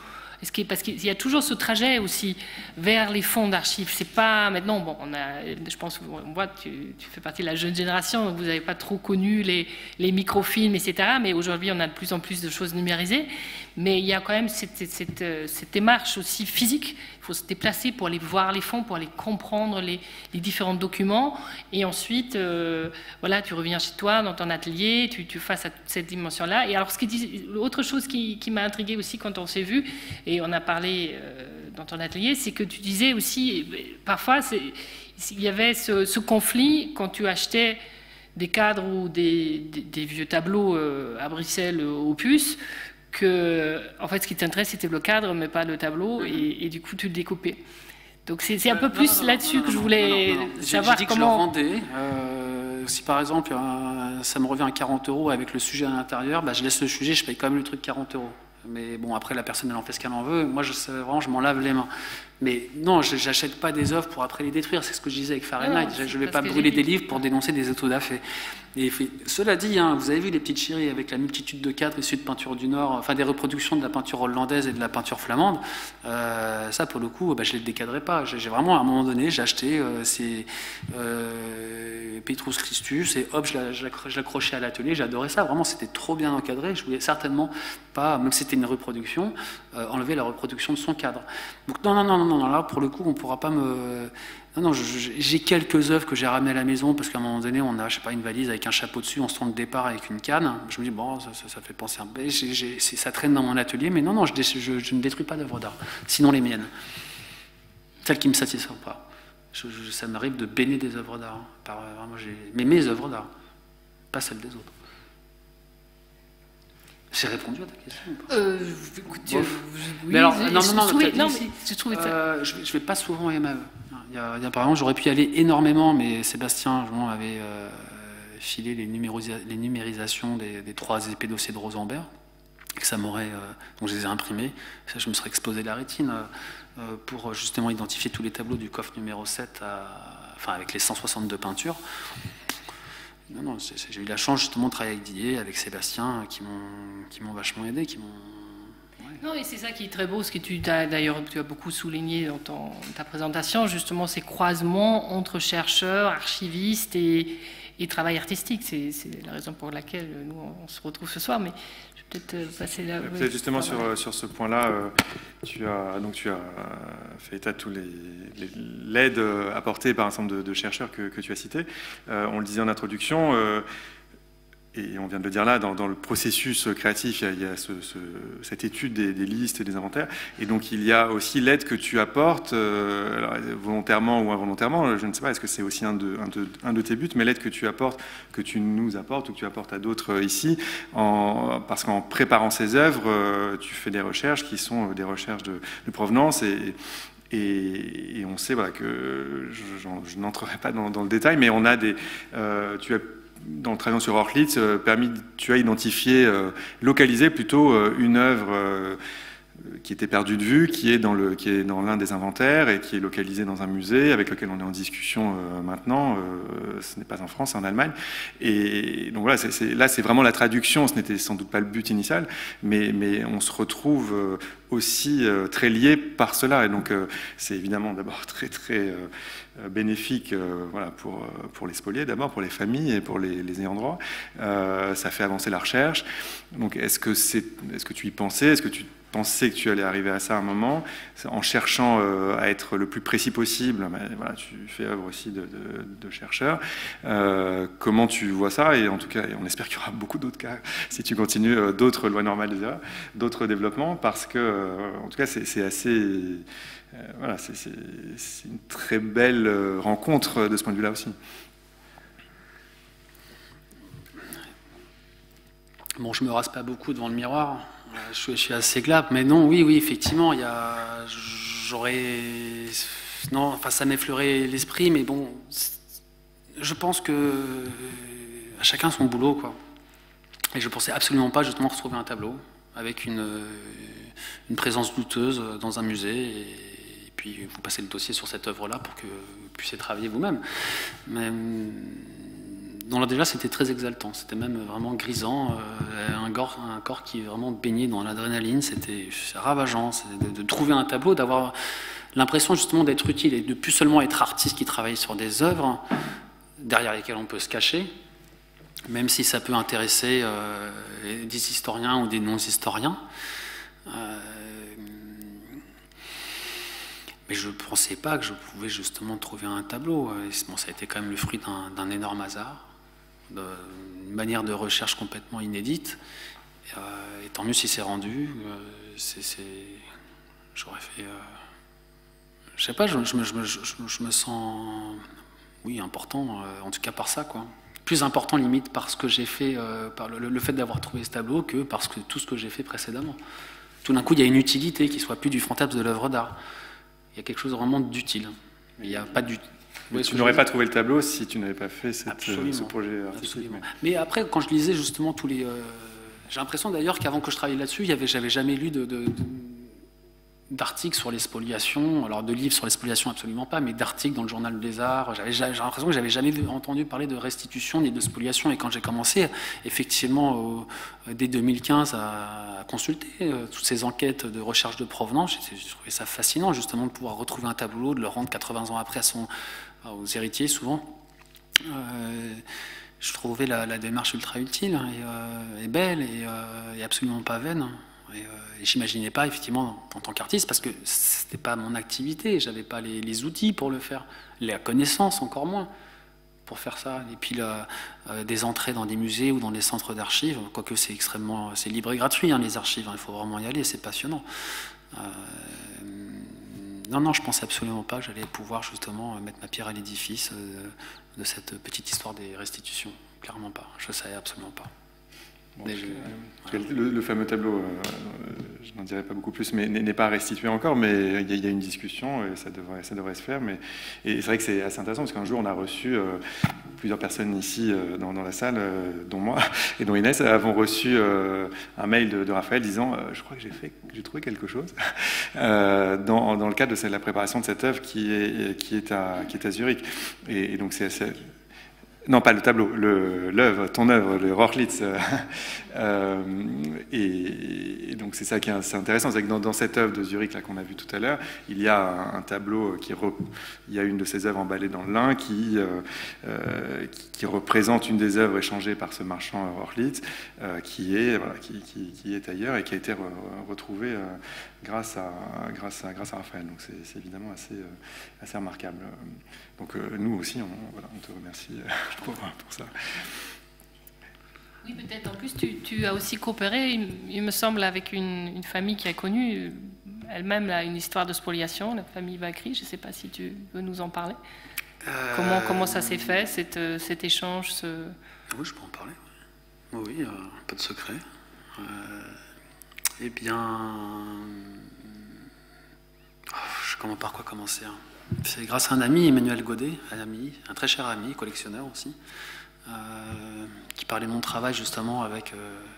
Parce qu'il y a toujours ce trajet aussi vers les fonds d'archives. C'est pas maintenant, bon, je pense qu'on voit que tu fais partie de la jeune génération, donc vous n'avez pas trop connu les microfilms, etc. Mais aujourd'hui, on a de plus en plus de choses numérisées. Mais il y a quand même cette démarche aussi physique. Il faut se déplacer pour aller voir les fonds, pour aller comprendre les différents documents. Et ensuite, voilà, tu reviens chez toi, dans ton atelier, tu fasses à cette dimension-là. Et alors, autre chose qui m'a intriguée aussi quand on s'est vu, et on a parlé dans ton atelier, c'est que tu disais aussi, parfois, il y avait ce conflit quand tu achetais des cadres ou des vieux tableaux à Bruxelles au Puce, que, en fait, ce qui t'intéresse, c'était le cadre, mais pas le tableau, et du coup, tu le découpais. Donc, c'est un peu plus là-dessus que je voulais savoir comment... J'ai dit que je le rendais. Si, par exemple, ça me revient à 40 € avec le sujet à l'intérieur, je laisse le sujet, je paye quand même le truc 40 €. Mais bon, après, la personne, elle en fait ce qu'elle en veut. Moi, vraiment, je m'en lave les mains. Mais non, je n'achète pas des œuvres pour après les détruire. C'est ce que je disais avec Fahrenheit. Je ne vais pas brûler des livres pour dénoncer des autodafés. Et cela dit, vous avez vu les petites chéries avec la multitude de cadres issus de peinture du Nord, enfin des reproductions de la peinture hollandaise et de la peinture flamande. Ça, pour le coup, je ne les décadrais pas. J'ai vraiment, à un moment donné, j'ai acheté ces Petrus Christus et hop, je l'accrochais à l'atelier. J'adorais ça. Vraiment, c'était trop bien encadré. Je voulais certainement pas, même si c'était une reproduction, enlever la reproduction de son cadre. Donc non, là, pour le coup, on ne pourra pas me... Non, j'ai quelques œuvres que j'ai ramenées à la maison parce qu'à un moment donné, on a, je sais pas, une valise avec un chapeau dessus, on se tourne de départ avec une canne. Je me dis, bon, ça fait penser un peu. Ça traîne dans mon atelier, mais non, je ne détruis pas d'œuvres d'art. Sinon les miennes. Celles qui ne me satisfont pas. Ça m'arrive de bénir des œuvres d'art. Mais mes œuvres d'art, pas celles des autres. J'ai répondu à ta question ou pas écoute, mais alors, non, mais je trouvais ça. Je ne vais pas souvent à MAE. Par exemple, j'aurais pu y aller énormément, mais Sébastien avait filé les numérisations des 3 épées dossiers de Rosenberg, que ça m'aurait, donc je les ai imprimés, ça, je me serais exposé la rétine pour justement identifier tous les tableaux du coffre numéro 7, avec les 162 peintures. Non, j'ai eu la chance justement de travailler avec Didier, avec Sébastien, qui m'ont vachement aidé, Non, et c'est ça qui est très beau, ce que tu as beaucoup souligné dans ta présentation, justement ces croisements entre chercheurs, archivistes et travail artistique. C'est la raison pour laquelle nous on se retrouve ce soir, mais je vais peut-être passer là. Peut-être justement sur ce point-là, tu as fait état de tous l'aide apportée par un certain nombre de chercheurs que tu as cités. On le disait en introduction. Et on vient de le dire là, dans le processus créatif, il y a cette étude des listes et des inventaires. Et donc, il y a aussi l'aide que tu apportes, alors, volontairement ou involontairement, je ne sais pas, est-ce que c'est aussi un de tes buts, mais l'aide que tu apportes, que tu nous apportes ou que tu apportes à d'autres ici, parce qu'en préparant ces œuvres, tu fais des recherches qui sont des recherches de provenance et on sait voilà, que je n'entrerai pas dans le détail, mais on a tu as dans le travail sur Orlitz, tu as identifié, localisé plutôt une œuvre qui était perdue de vue, qui est dans l'un des inventaires et qui est localisée dans un musée avec lequel on est en discussion maintenant. Ce n'est pas en France, c'est en Allemagne. Et donc voilà, là c'est vraiment la traduction, ce n'était sans doute pas le but initial, mais on se retrouve aussi très liés par cela. Et donc c'est évidemment d'abord très très bénéfique voilà, pour les spoliés d'abord, pour les familles et pour les ayants droit. Ça fait avancer la recherche. Donc est-ce que tu y pensais? Est-ce que tu pensais que tu allais arriver à ça à un moment, en cherchant à être le plus précis possible? Voilà, tu fais œuvre aussi de chercheur. Comment tu vois ça? Et en tout cas, on espère qu'il y aura beaucoup d'autres cas si tu continues, d'autres lois normales des erreurs, d'autres développements, parce que, en tout cas, c'est assez... voilà, c'est une très belle rencontre de ce point de vue-là aussi. Bon, je me rase pas beaucoup devant le miroir. Je suis assez glabre, mais non, oui, effectivement, non, enfin, ça m'effleurait l'esprit, mais bon, je pense que à chacun son boulot, quoi. Et je pensais absolument pas justement retrouver un tableau avec une présence douteuse dans un musée, et puis vous passez le dossier sur cette œuvre-là pour que vous puissiez travailler vous-même. Mais Donc déjà, c'était très exaltant, c'était même vraiment grisant, un corps qui est vraiment baigné dans l'adrénaline, c'était ravageant, de trouver un tableau, d'avoir l'impression justement d'être utile et de plus seulement être artiste qui travaille sur des œuvres derrière lesquelles on peut se cacher, même si ça peut intéresser des historiens ou des non-historiens. Mais je ne pensais pas que je pouvais justement trouver un tableau. Bon, ça a été quand même le fruit d'un énorme hasard, d'une manière de recherche complètement inédite. Et tant mieux si c'est rendu. J'aurais fait... je sais pas, je me sens... Oui, important, en tout cas par ça, quoi. Plus important limite par ce que j'ai fait, par le fait d'avoir trouvé ce tableau, que parce que tout ce que j'ai fait précédemment. Tout d'un coup, il y a une utilité qui ne soit plus du fantasme de l'œuvre d'art. Il y a quelque chose vraiment d'utile. Il n'y a pas du... Mais tu n'aurais pas trouvé le tableau si tu n'avais pas fait ce projet artistique. Mais après, quand je lisais justement tous les... j'ai l'impression d'ailleurs qu'avant que je travaille là-dessus, j'avais jamais lu d'articles sur les spoliations, alors de livres sur les spoliations absolument pas, mais d'articles dans le journal des arts. J'ai l'impression que j'avais jamais entendu parler de restitution ni de spoliation. Et quand j'ai commencé, effectivement, dès 2015, à consulter toutes ces enquêtes de recherche de provenance, j'ai trouvé ça fascinant justement de pouvoir retrouver un tableau, de le rendre 80 ans après aux héritiers souvent. Je trouvais la démarche ultra utile et belle et absolument pas vaine. Et j'imaginais pas, effectivement, en tant qu'artiste, parce que c'était pas mon activité, j'avais pas les outils pour le faire, la connaissance encore moins pour faire ça. Et puis des entrées dans des musées ou dans des centres d'archives, quoique c'est libre et gratuit, hein, les archives, hein, il faut vraiment y aller, c'est passionnant. Non, je pensais absolument pas que j'allais pouvoir justement mettre ma pierre à l'édifice de cette petite histoire des restitutions. Clairement pas, je ne savais absolument pas. Bon, le fameux tableau, je n'en dirai pas beaucoup plus, mais n'est pas restitué encore, mais il y a une discussion et ça devrait se faire. Et c'est vrai que c'est assez intéressant parce qu'un jour on a reçu plusieurs personnes ici dans la salle, dont moi et dont Inès, avons reçu un mail de Raphaël disant je crois que j'ai trouvé quelque chose dans le cadre de la préparation de cette œuvre qui est à Zurich. Et donc c'est assez... Non, pas le tableau, ton œuvre, le Rochlitz. Et donc c'est ça qui est assez intéressant, c'est que dans cette œuvre de Zurich qu'on a vue tout à l'heure, il y a un tableau il y a une de ces œuvres emballées dans le lin qui représente une des œuvres échangées par ce marchand Rochlitz, qui est ailleurs et qui a été retrouvée grâce à Raphaël. Donc c'est évidemment assez remarquable. Donc nous aussi, on te remercie pour ça. Oui, peut-être. En plus, tu as aussi coopéré, il me semble, avec une famille qui a connu elle-même une histoire de spoliation, la famille Vacry. Je ne sais pas si tu veux nous en parler. Comment ça s'est fait, cet échange Oui, je peux en parler. Oui, pas de secret. Eh bien... par quoi commencer, hein. C'est grâce à un ami, Emmanuel Godet, un très cher ami, collectionneur aussi, qui parlait de mon travail justement avec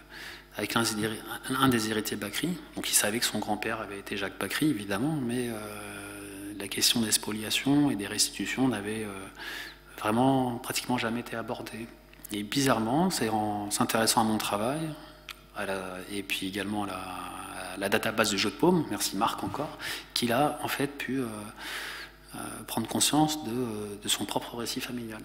un des héritiers Bacry. Donc il savait que son grand-père avait été Jacques Bacry, évidemment, mais la question des spoliations et des restitutions n'avait vraiment pratiquement jamais été abordée. Et bizarrement, c'est en s'intéressant à mon travail, et puis également à la database du jeu de paume, merci Marc encore, qu'il a en fait pu prendre conscience de son propre récit familial.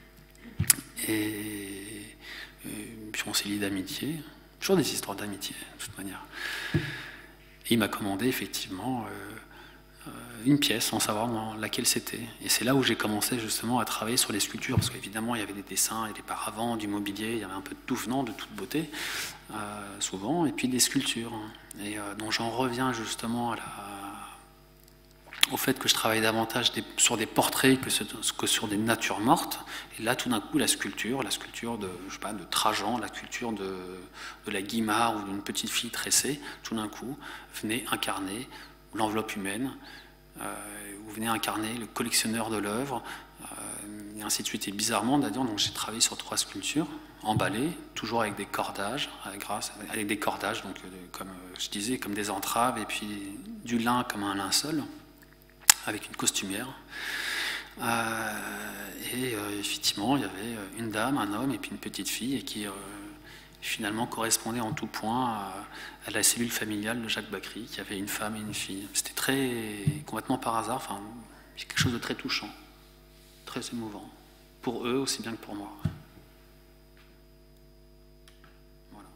Et puis on s'est liés d'amitié, toujours des histoires d'amitié de toute manière. Et il m'a commandé effectivement une pièce sans savoir laquelle c'était. Et c'est là où j'ai commencé justement à travailler sur les sculptures, parce qu'évidemment il y avait des dessins et des paravents, du mobilier, il y avait un peu de tout venant, de toute beauté, souvent, et puis des sculptures. Et donc j'en reviens justement au fait que je travaille davantage sur des portraits que sur des natures mortes. Et là, tout d'un coup, la sculpture de Trajan, la sculpture de la Guimard ou d'une petite fille tressée, tout d'un coup, venait incarner l'enveloppe humaine, ou venait incarner le collectionneur de l'œuvre, et ainsi de suite. Et bizarrement, d'ailleurs, donc j'ai travaillé sur 3 sculptures, emballées, toujours avec des cordages, donc comme je disais, comme des entraves, et puis du lin comme un linceul, avec une costumière, Effectivement, il y avait une dame, un homme et puis une petite fille, et qui finalement correspondait en tout point à la cellule familiale de Jacques Bacri, qui avait une femme et une fille. C'était complètement par hasard, enfin, quelque chose de très touchant, très émouvant, pour eux aussi bien que pour moi. Voilà.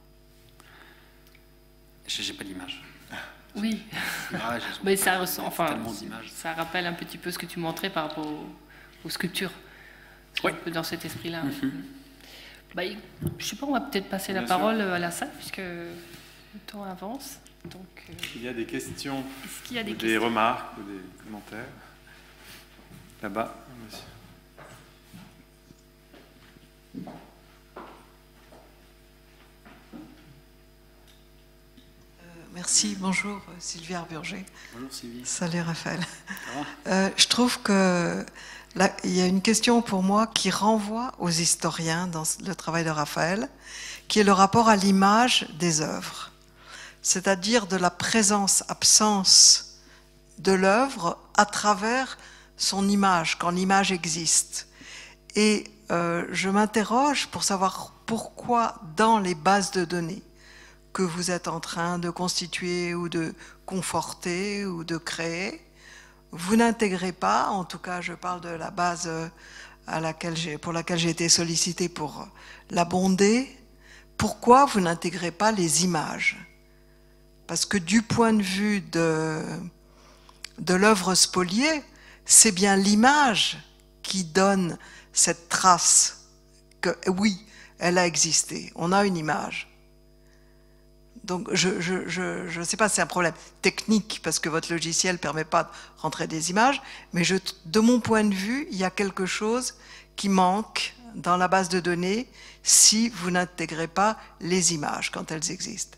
J'ai pas d'image. Oui, mais ça ressent, enfin, ça rappelle un petit peu ce que tu montrais par rapport aux sculptures. C'est un peu dans cet esprit-là. Bah, je sais pas, on va peut-être passer la parole à la salle, puisque le temps avance. Donc, il y a des questions, est-ce qu'il y a des remarques ou des commentaires? Là-bas, monsieur. Merci, bonjour Sylvie Arburger. Bonjour Sylvie. Salut Raphaël. Je trouve que là, il y a une question pour moi qui renvoie aux historiens dans le travail de Raphaël, qui est le rapport à l'image des œuvres, c'est-à-dire de la présence-absence de l'œuvre à travers son image, quand l'image existe. Et je m'interroge pour savoir pourquoi dans les bases de données que vous êtes en train de constituer ou de conforter ou de créer, vous n'intégrez pas, en tout cas je parle de la base pour laquelle j'ai été sollicité pour l'abonder, pourquoi vous n'intégrez pas les images? Parce que du point de vue de l'œuvre spoliée, c'est bien l'image qui donne cette trace que oui, elle a existé, on a une image. Donc je ne sais pas si c'est un problème technique parce que votre logiciel ne permet pas de rentrer des images, mais de mon point de vue, il y a quelque chose qui manque dans la base de données si vous n'intégrez pas les images quand elles existent.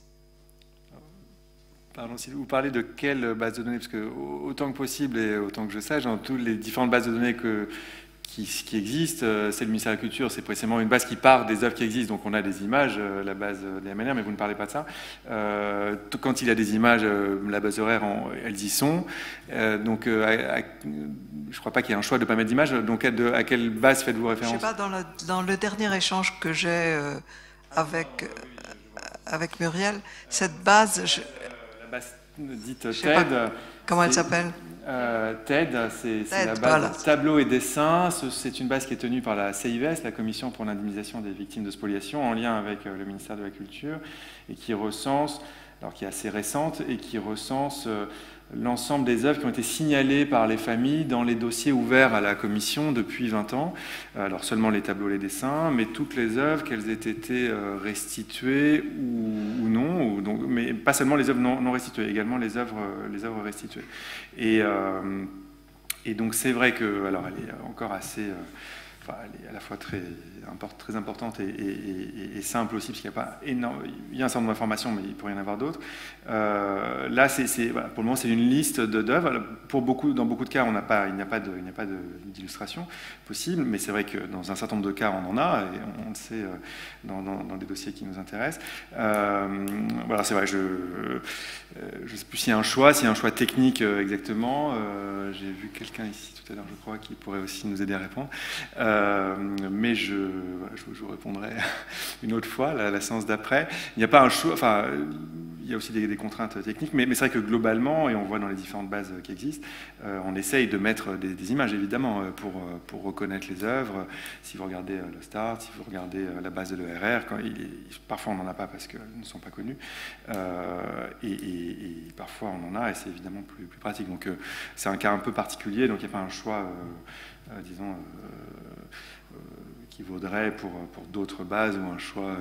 Pardon, si vous parlez de quelle base de données? Parce que autant que possible et autant que je sache, dans toutes les différentes bases de données qui existe, c'est le ministère de la Culture, c'est précisément une base qui part des œuvres qui existent, donc on a des images, la base des MNR, mais vous ne parlez pas de ça. Quand il y a des images, la base horaire, elles y sont. Donc, je ne crois pas qu'il y ait un choix de ne pas mettre d'images. Donc, à quelle base faites-vous référence? Je ne sais pas, dans le dernier échange que j'ai avec Muriel, cette base... La base dite TED... Comment elle s'appelle? TED, c'est la base voilà. Tableau et dessin. C'est une base qui est tenue par la CIVES, la Commission pour l'indemnisation des victimes de spoliation, en lien avec le ministère de la Culture, et qui recense, alors qui est assez récente, et qui recense l'ensemble des œuvres qui ont été signalées par les familles dans les dossiers ouverts à la Commission depuis 20 ans. Alors seulement les tableaux, les dessins, mais toutes les œuvres, qu'elles aient été restituées ou non, donc, mais pas seulement les œuvres non restituées, également les œuvres restituées. Et donc c'est vrai que, alors elle est encore assez... elle est à la fois très importante et simple aussi, parce qu'il n'y a pas énorme, il y a un certain nombre d'informations, mais il peut y en avoir d'autres. Là, voilà, pour le moment, c'est une liste d'œuvres. Dans beaucoup de cas, il n'y a pas d'illustration possible, mais c'est vrai que dans un certain nombre de cas, on en a, et on le sait dans des dossiers qui nous intéressent. Voilà, c'est vrai, je ne sais plus s'il y a un choix technique exactement. J'ai vu quelqu'un ici tout à l'heure, je crois, qui pourrait aussi nous aider à répondre. Mais je vous répondrai une autre fois, la séance d'après. Il n'y a pas un choix, enfin, il y a aussi des contraintes techniques, mais c'est vrai que globalement, et on voit dans les différentes bases qui existent, on essaye de mettre des images, évidemment, pour reconnaître les œuvres. Si vous regardez le Start, si vous regardez la base de l'ERR, parfois on n'en a pas parce qu'elles ne sont pas connues, et parfois on en a, et c'est évidemment plus pratique. Donc c'est un cas un peu particulier, donc il n'y a pas un choix, disons... qui vaudrait pour d'autres bases, ou un choix,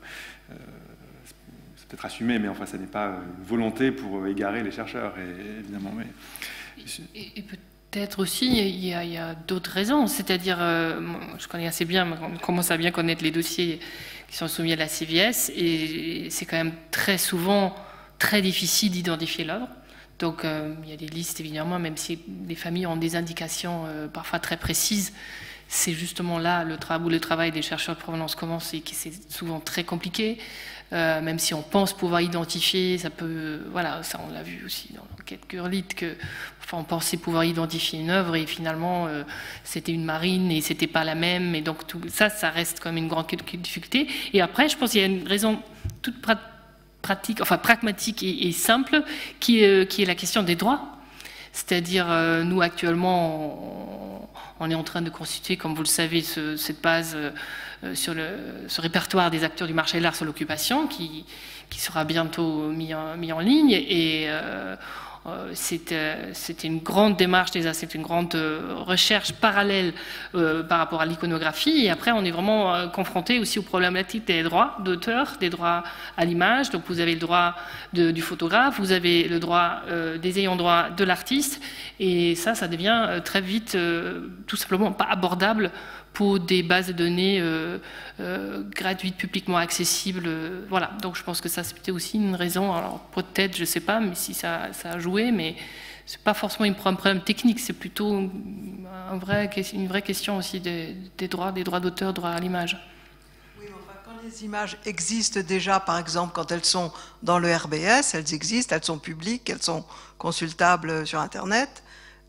c'est peut-être assumé, mais enfin, ça n'est pas une volonté pour égarer les chercheurs, évidemment. Mais... Et peut-être aussi, il y a d'autres raisons, c'est-à-dire, je connais assez bien, on commence à bien connaître les dossiers qui sont soumis à la CIVS, et c'est quand même très souvent très difficile d'identifier l'œuvre. Donc, il y a des listes, évidemment, même si les familles ont des indications parfois très précises, c'est justement là où le travail des chercheurs de provenance commence et que c'est souvent très compliqué. Même si on pense pouvoir identifier, ça peut, voilà, ça on l'a vu aussi dans l'enquête Gurlitt, que, enfin, on pensait pouvoir identifier une œuvre et finalement c'était une marine et c'était pas la même, et donc tout ça, ça reste comme une grande difficulté. Et après, je pense qu'il y a une raison toute pratique, enfin pragmatique et simple, qui est la question des droits. C'est-à-dire, nous actuellement, on est en train de constituer, comme vous le savez, cette base sur ce répertoire des acteurs du marché de l'art sur l'occupation qui sera bientôt mis en ligne. Et c'était une grande démarche déjà, c'est une grande recherche parallèle par rapport à l'iconographie. Et après, on est vraiment confronté aussi aux problématiques des droits d'auteur, des droits à l'image. Donc vous avez le droit du photographe, vous avez le droit des ayants droit de l'artiste. Et ça devient très vite tout simplement pas abordable pour des bases de données gratuites, publiquement accessibles. Voilà, donc je pense que ça c'était aussi une raison, alors peut-être, je ne sais pas, mais si ça a joué, mais ce n'est pas forcément un problème technique, c'est plutôt une vraie question aussi des droits d'auteur, droits à l'image. Oui, enfin, quand les images existent déjà, par exemple, quand elles sont dans le RBS, elles existent, elles sont publiques, elles sont consultables sur Internet,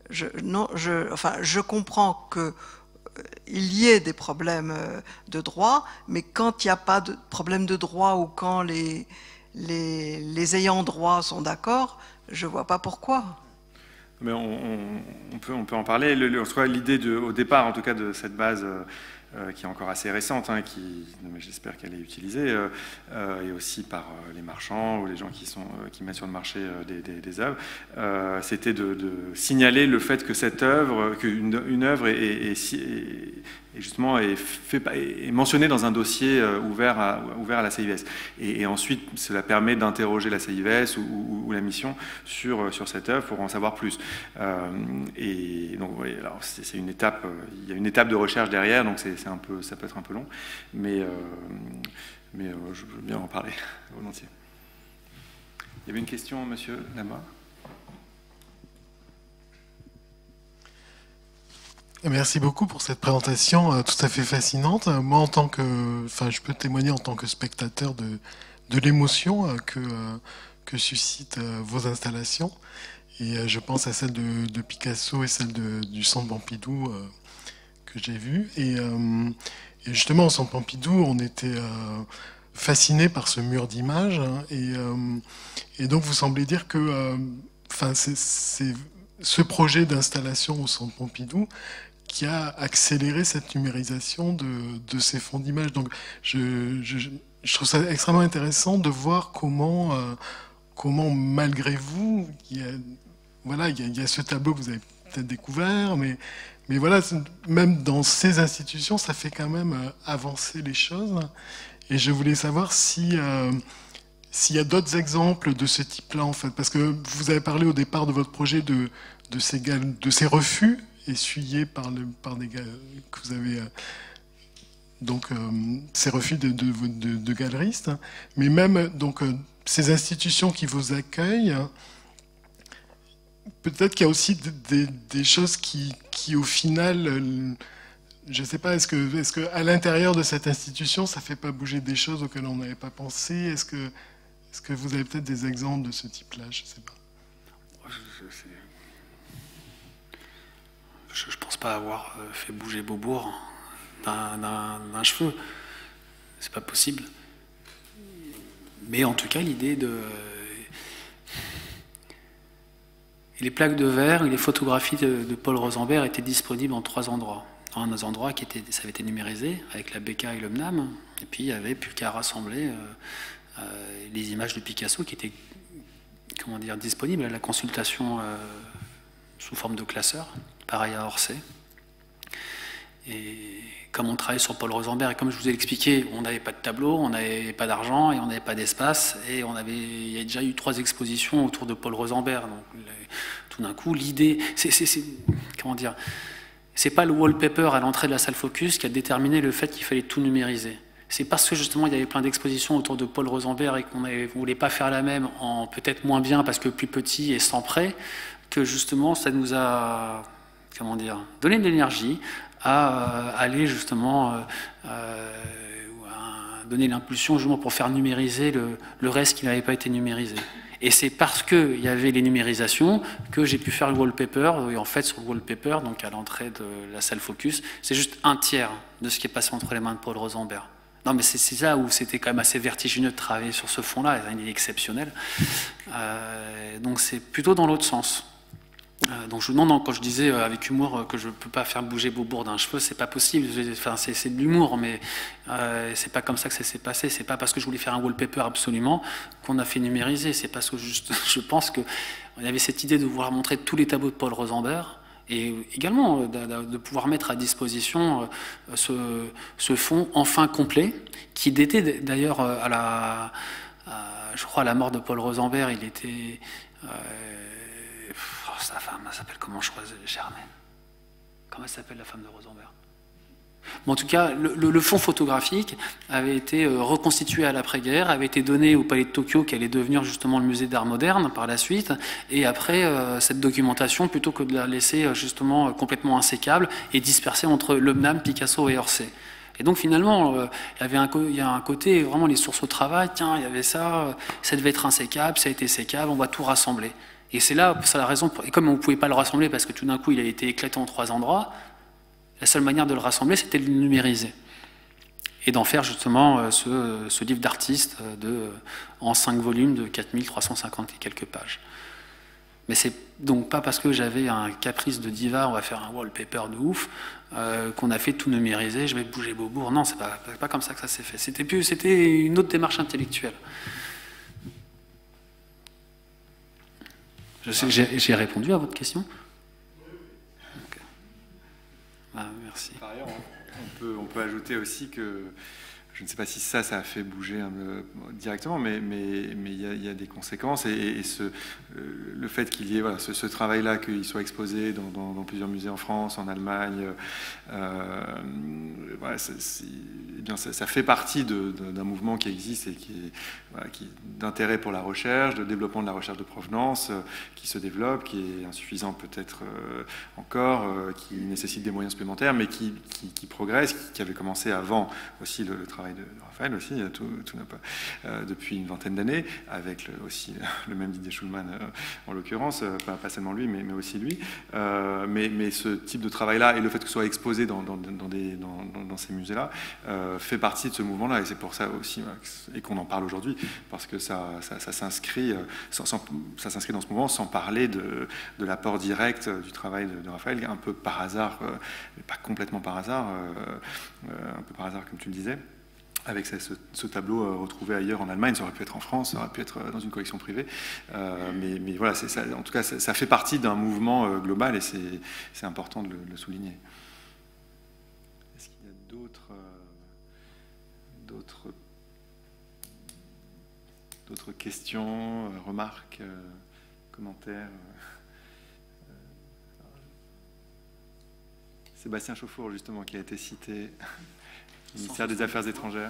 je comprends que il y ait des problèmes de droit, mais quand il n'y a pas de problème de droit ou quand les ayants droit sont d'accord, je ne vois pas pourquoi. Mais on peut en parler. L'idée au départ, en tout cas, de cette base qui est encore assez récente, hein, mais j'espère qu'elle est utilisée, et aussi par les marchands ou les gens qui mettent sur le marché des œuvres, c'était de signaler le fait que cette œuvre, qu'une œuvre est justement est mentionnée dans un dossier ouvert à la CIVS. Et ensuite, cela permet d'interroger la CIVS ou la mission sur cette œuvre pour en savoir plus. Et donc, oui, alors c'est une étape. Il y a une étape de recherche derrière, donc ça peut être un peu long, mais je veux bien en parler volontiers. Il y avait une question, monsieur, là-bas. Merci beaucoup pour cette présentation tout à fait fascinante. Moi, je peux témoigner en tant que spectateur de l'émotion que suscitent vos installations. Et je pense à celle de Picasso et celle du Centre Pompidou que j'ai vue. Et justement, au Centre Pompidou, on était fasciné par ce mur d'images. Et donc, vous semblez dire que c'est ce projet d'installation au Centre Pompidou qui a accéléré cette numérisation de ces fonds d'images. Donc, je trouve ça extrêmement intéressant de voir comment malgré vous, il y a ce tableau que vous avez peut-être découvert, mais voilà, même dans ces institutions, ça fait quand même avancer les choses. Et je voulais savoir s'il y a d'autres exemples de ce type-là, en fait, parce que vous avez parlé au départ de votre projet de ces refus essuyés par des gars que vous avez, donc ces refus de galeristes, mais même donc ces institutions qui vous accueillent. Peut-être qu'il y a aussi des choses qui au final, je ne sais pas, est-ce que à l'intérieur de cette institution, ça ne fait pas bouger des choses auxquelles on n'avait pas pensé? Est-ce que vous avez peut-être des exemples de ce type-là? Je ne sais pas. Je ne pense pas avoir fait bouger Beaubourg d'un cheveu. C'est pas possible. Mais en tout cas, l'idée de... Les plaques de verre et les photographies de Paul Rosenberg étaient disponibles en 3 endroits. Un des endroits ça avait été numérisé avec la BK et le MNAM, et puis il n'y avait plus qu'à rassembler les images de Picasso qui étaient, comment dire, disponibles à la consultation sous forme de classeur, pareil à Orsay. Et comme on travaille sur Paul Rosenberg, et comme je vous ai expliqué, on n'avait pas de tableau, on n'avait pas d'argent et on n'avait pas d'espace, et il y a déjà eu 3 expositions autour de Paul Rosenberg. Donc, tout d'un coup, l'idée, comment dire, c'est pas le wallpaper à l'entrée de la salle Focus qui a déterminé le fait qu'il fallait tout numériser. C'est parce que justement il y avait plein d'expositions autour de Paul Rosenberg et qu'on ne voulait pas faire la même en peut-être moins bien parce que plus petit et sans prêt, que justement ça nous a, comment dire, donné de l'énergie à aller justement donner l'impulsion justement pour faire numériser le reste qui n'avait pas été numérisé. Et c'est parce qu'il y avait les numérisations que j'ai pu faire le wallpaper. Et en fait, sur le wallpaper, donc à l'entrée de la salle Focus, c'est juste un tiers de ce qui est passé entre les mains de Paul Rosenberg. Non, mais c'est là où c'était quand même assez vertigineux de travailler sur ce fond-là. Il est exceptionnel. Donc c'est plutôt dans l'autre sens. Donc non, quand je disais avec humour que je ne peux pas faire bouger Beaubourg d'un cheveu, c'est pas possible. Enfin, c'est de l'humour, mais c'est pas comme ça que ça s'est passé. C'est pas parce que je voulais faire un wallpaper absolument qu'on a fait numériser. C'est parce que je pense qu'il y avait cette idée de vouloir montrer tous les tableaux de Paul Rosenberg et également de pouvoir mettre à disposition ce fond enfin complet qui datait d'ailleurs je crois à la mort de Paul Rosenberg. Il était sa femme, elle s'appelle comment, je crois, Germaine. Comment elle s'appelle, la femme de Rosenberg? Bon, en tout cas, le fond photographique avait été reconstitué à l'après-guerre, avait été donné au Palais de Tokyo, qui allait devenir justement le musée d'art moderne par la suite. Et après, cette documentation, plutôt que de la laisser justement complètement insécable et dispersée entre Lebenham, Picasso et Orsay. Et donc finalement, il y a un côté, vraiment les sources au travail, tiens, il y avait ça devait être insécable, ça a été sécable, on va tout rassembler. Et c'est là, c'est la raison, et comme on ne pouvait pas le rassembler parce que tout d'un coup il a été éclaté en 3 endroits, la seule manière de le rassembler c'était de le numériser. Et d'en faire justement ce livre d'artiste en 5 volumes de 4350 et quelques pages. Mais c'est donc pas parce que j'avais un caprice de diva, on va faire un wallpaper de ouf, qu'on a fait tout numériser, je vais bouger Beaubourg. Non, c'est pas comme ça que ça s'est fait. C'était une autre démarche intellectuelle. J'ai répondu à votre question. Okay. Merci. Par ailleurs, on peut ajouter aussi que je ne sais pas si ça a fait bouger directement, mais il y a des conséquences et le fait qu'il y ait ce travail-là, qu'il soit exposé dans plusieurs musées en France, en Allemagne, ça fait partie d'un mouvement qui existe et qui d'intérêt pour la recherche, de développement de la recherche de provenance, qui se développe, qui est insuffisant peut-être encore, qui nécessite des moyens supplémentaires, mais qui progresse, qui avait commencé avant aussi le travail de Raphaël aussi, depuis une vingtaine d'années, avec aussi le même Didier Schulman en l'occurrence, pas seulement lui, mais aussi lui. Mais ce type de travail-là et le fait que ce soit exposé dans ces musées-là fait partie de ce mouvement-là, et c'est pour ça aussi et qu'on en parle aujourd'hui, parce que ça s'inscrit dans ce mouvement sans parler de l'apport direct du travail de Raphaël, un peu par hasard, mais pas complètement par hasard, un peu par hasard comme tu le disais, avec ce tableau retrouvé ailleurs en Allemagne. Ça aurait pu être en France, ça aurait pu être dans une collection privée, mais voilà, ça, en tout cas ça fait partie d'un mouvement global et c'est important de le souligner. Est-ce qu'il y a d'autres questions, remarques, commentaires? Sébastien Chauffour, justement, qui a été cité, ministère des Affaires étrangères.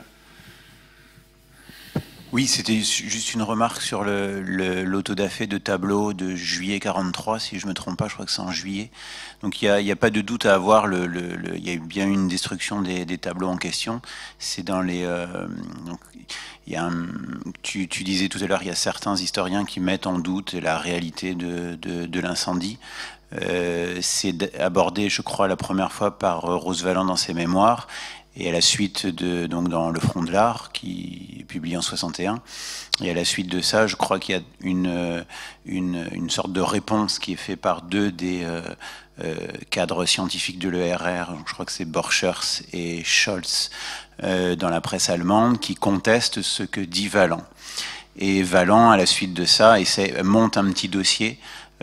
Oui, c'était juste une remarque sur l'autodafé de tableau de juillet 43, si je ne me trompe pas, je crois que c'est en juillet. Donc il n'y a pas de doute à avoir, il y a eu bien une destruction des tableaux en question. C'est dans les... donc, tu disais tout à l'heure, il y a certains historiens qui mettent en doute la réalité de l'incendie. C'est abordé, je crois, la première fois par Rose Valland dans ses mémoires, et à la suite donc dans Le Front de l'Art, qui est publié en 61, et à la suite de ça, je crois qu'il y a une sorte de réponse qui est faite par 2 des cadres scientifiques de l'ERR, je crois que c'est Borchers et Scholz, dans la presse allemande, qui contestent ce que dit Valland. Et Valland, à la suite de ça, monte un petit dossier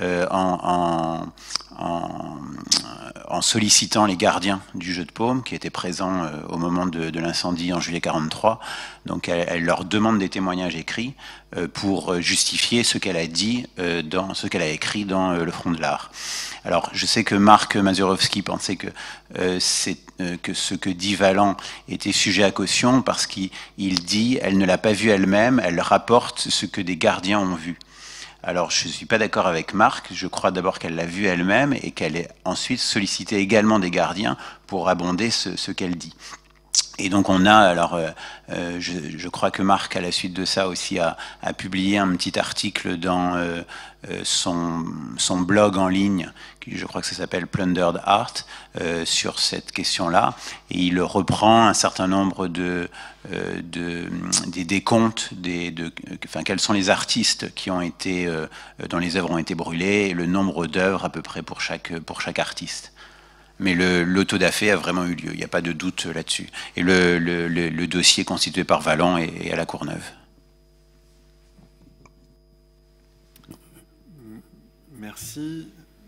en sollicitant les gardiens du Jeu de Paume qui étaient présents au moment de l'incendie en juillet 43. Donc elle leur demande des témoignages écrits pour justifier ce qu'elle a dit, ce qu'elle a écrit dans Le Front de l'Art. Alors je sais que Marc Mazurowski pensait que ce que dit Valland était sujet à caution parce qu'il dit elle ne l'a pas vu elle-même, elle rapporte ce que des gardiens ont vu. Alors, je ne suis pas d'accord avec Marc. Je crois d'abord qu'elle l'a vu elle-même et qu'elle ait ensuite sollicité également des gardiens pour abonder ce qu'elle dit. Et donc on a, alors je crois que Marc, à la suite de ça aussi, a publié un petit article dans son blog en ligne, qui je crois que ça s'appelle Plundered Art, sur cette question-là. Et il reprend un certain nombre des décomptes, enfin, quels sont les artistes qui ont été, dont les œuvres ont été brûlées, et le nombre d'œuvres à peu près pour chaque artiste. Mais l'autodafé a vraiment eu lieu, il n'y a pas de doute là-dessus. Et le dossier constitué par Valland est à la Courneuve. Merci.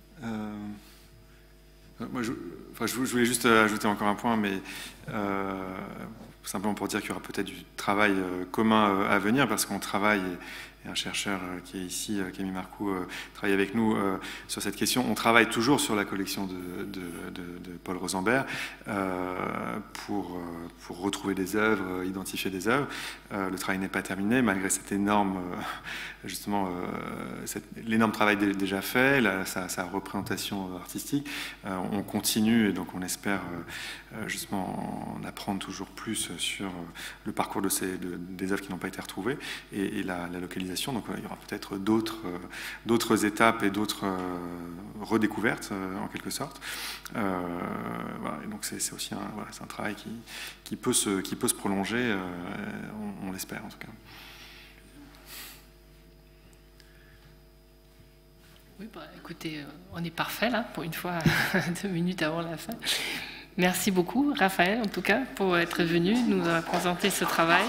Moi, je voulais juste ajouter encore un point, mais simplement pour dire qu'il y aura peut-être du travail commun à venir, parce qu'on travaille, et un chercheur qui est ici, Camille Marcoux, travaille avec nous sur cette question. On travaille toujours sur la collection de Paul Rosenberg pour retrouver des œuvres, identifier des œuvres. Le travail n'est pas terminé, malgré cette énorme, justement, l'énorme travail déjà fait, sa représentation artistique. On continue, et donc on espère justement en apprendre toujours plus sur le parcours des œuvres qui n'ont pas été retrouvées et la localisation. Donc il y aura peut-être d'autres étapes et d'autres redécouvertes en quelque sorte. Voilà, et donc c'est aussi un travail qui peut se prolonger, on l'espère en tout cas. Oui, bah, écoutez, on est parfait là, pour une fois, 2 minutes avant la fin. Merci beaucoup, Raphaël, en tout cas, pour être venu nous présenter ce travail.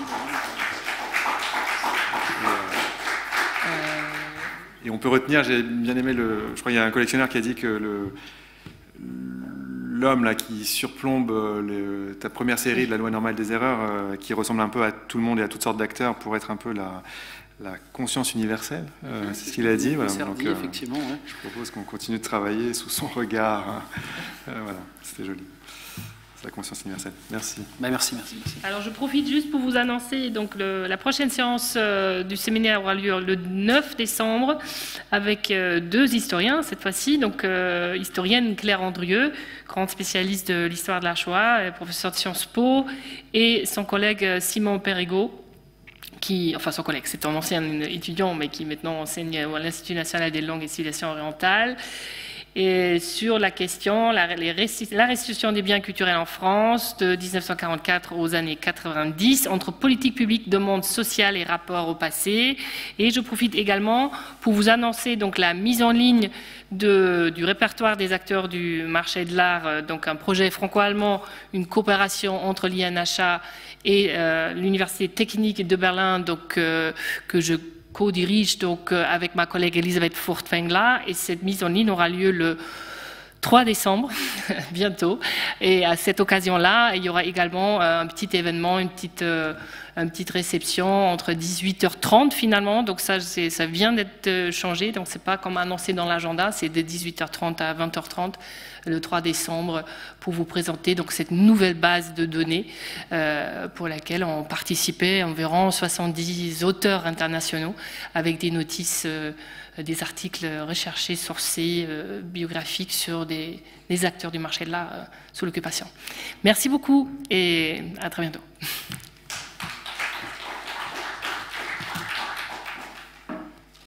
Et on peut retenir, j'ai bien aimé je crois qu'il y a un collectionneur qui a dit que l'homme là qui surplombe ta première série de la loi normale des erreurs, qui ressemble un peu à tout le monde et à toutes sortes d'acteurs pour être un peu la conscience universelle, c'est ce qu'il a dit. Voilà. Donc, effectivement, ouais. Je propose qu'on continue de travailler sous son regard. Voilà, c'était joli. La conscience universelle. Merci. Bah, merci. Alors je profite juste pour vous annoncer donc la prochaine séance du séminaire aura lieu le 9 décembre avec 2 historiens cette fois-ci, donc historienne Claire Andrieux, grande spécialiste de l'histoire de la Shoah, professeure de Sciences Po, et son collègue Simon Perrigo, enfin son collègue, c'est un ancien étudiant mais qui maintenant enseigne à l'Institut national des langues et civilisations orientales. Et sur la question, la restitution des biens culturels en France de 1944 aux années 90, entre politique publique, demande sociale et rapport au passé. Et je profite également pour vous annoncer donc la mise en ligne du répertoire des acteurs du marché de l'art, donc un projet franco-allemand, une coopération entre l'INHA et l'Université technique de Berlin, donc, que je co-dirige donc avec ma collègue Elisabeth Furtwängler, et cette mise en ligne aura lieu le 3 décembre, bientôt. Et à cette occasion-là, il y aura également un petit événement, une petite réception entre 18h30 finalement. Donc ça vient d'être changé, donc c'est pas comme annoncé dans l'agenda, c'est de 18h30 à 20h30 le 3 décembre pour vous présenter donc cette nouvelle base de données pour laquelle ont participé environ 70 auteurs internationaux avec des notices, des articles recherchés, sourcés, biographiques sur des acteurs du marché de l'art sous l'occupation. Merci beaucoup et à très bientôt.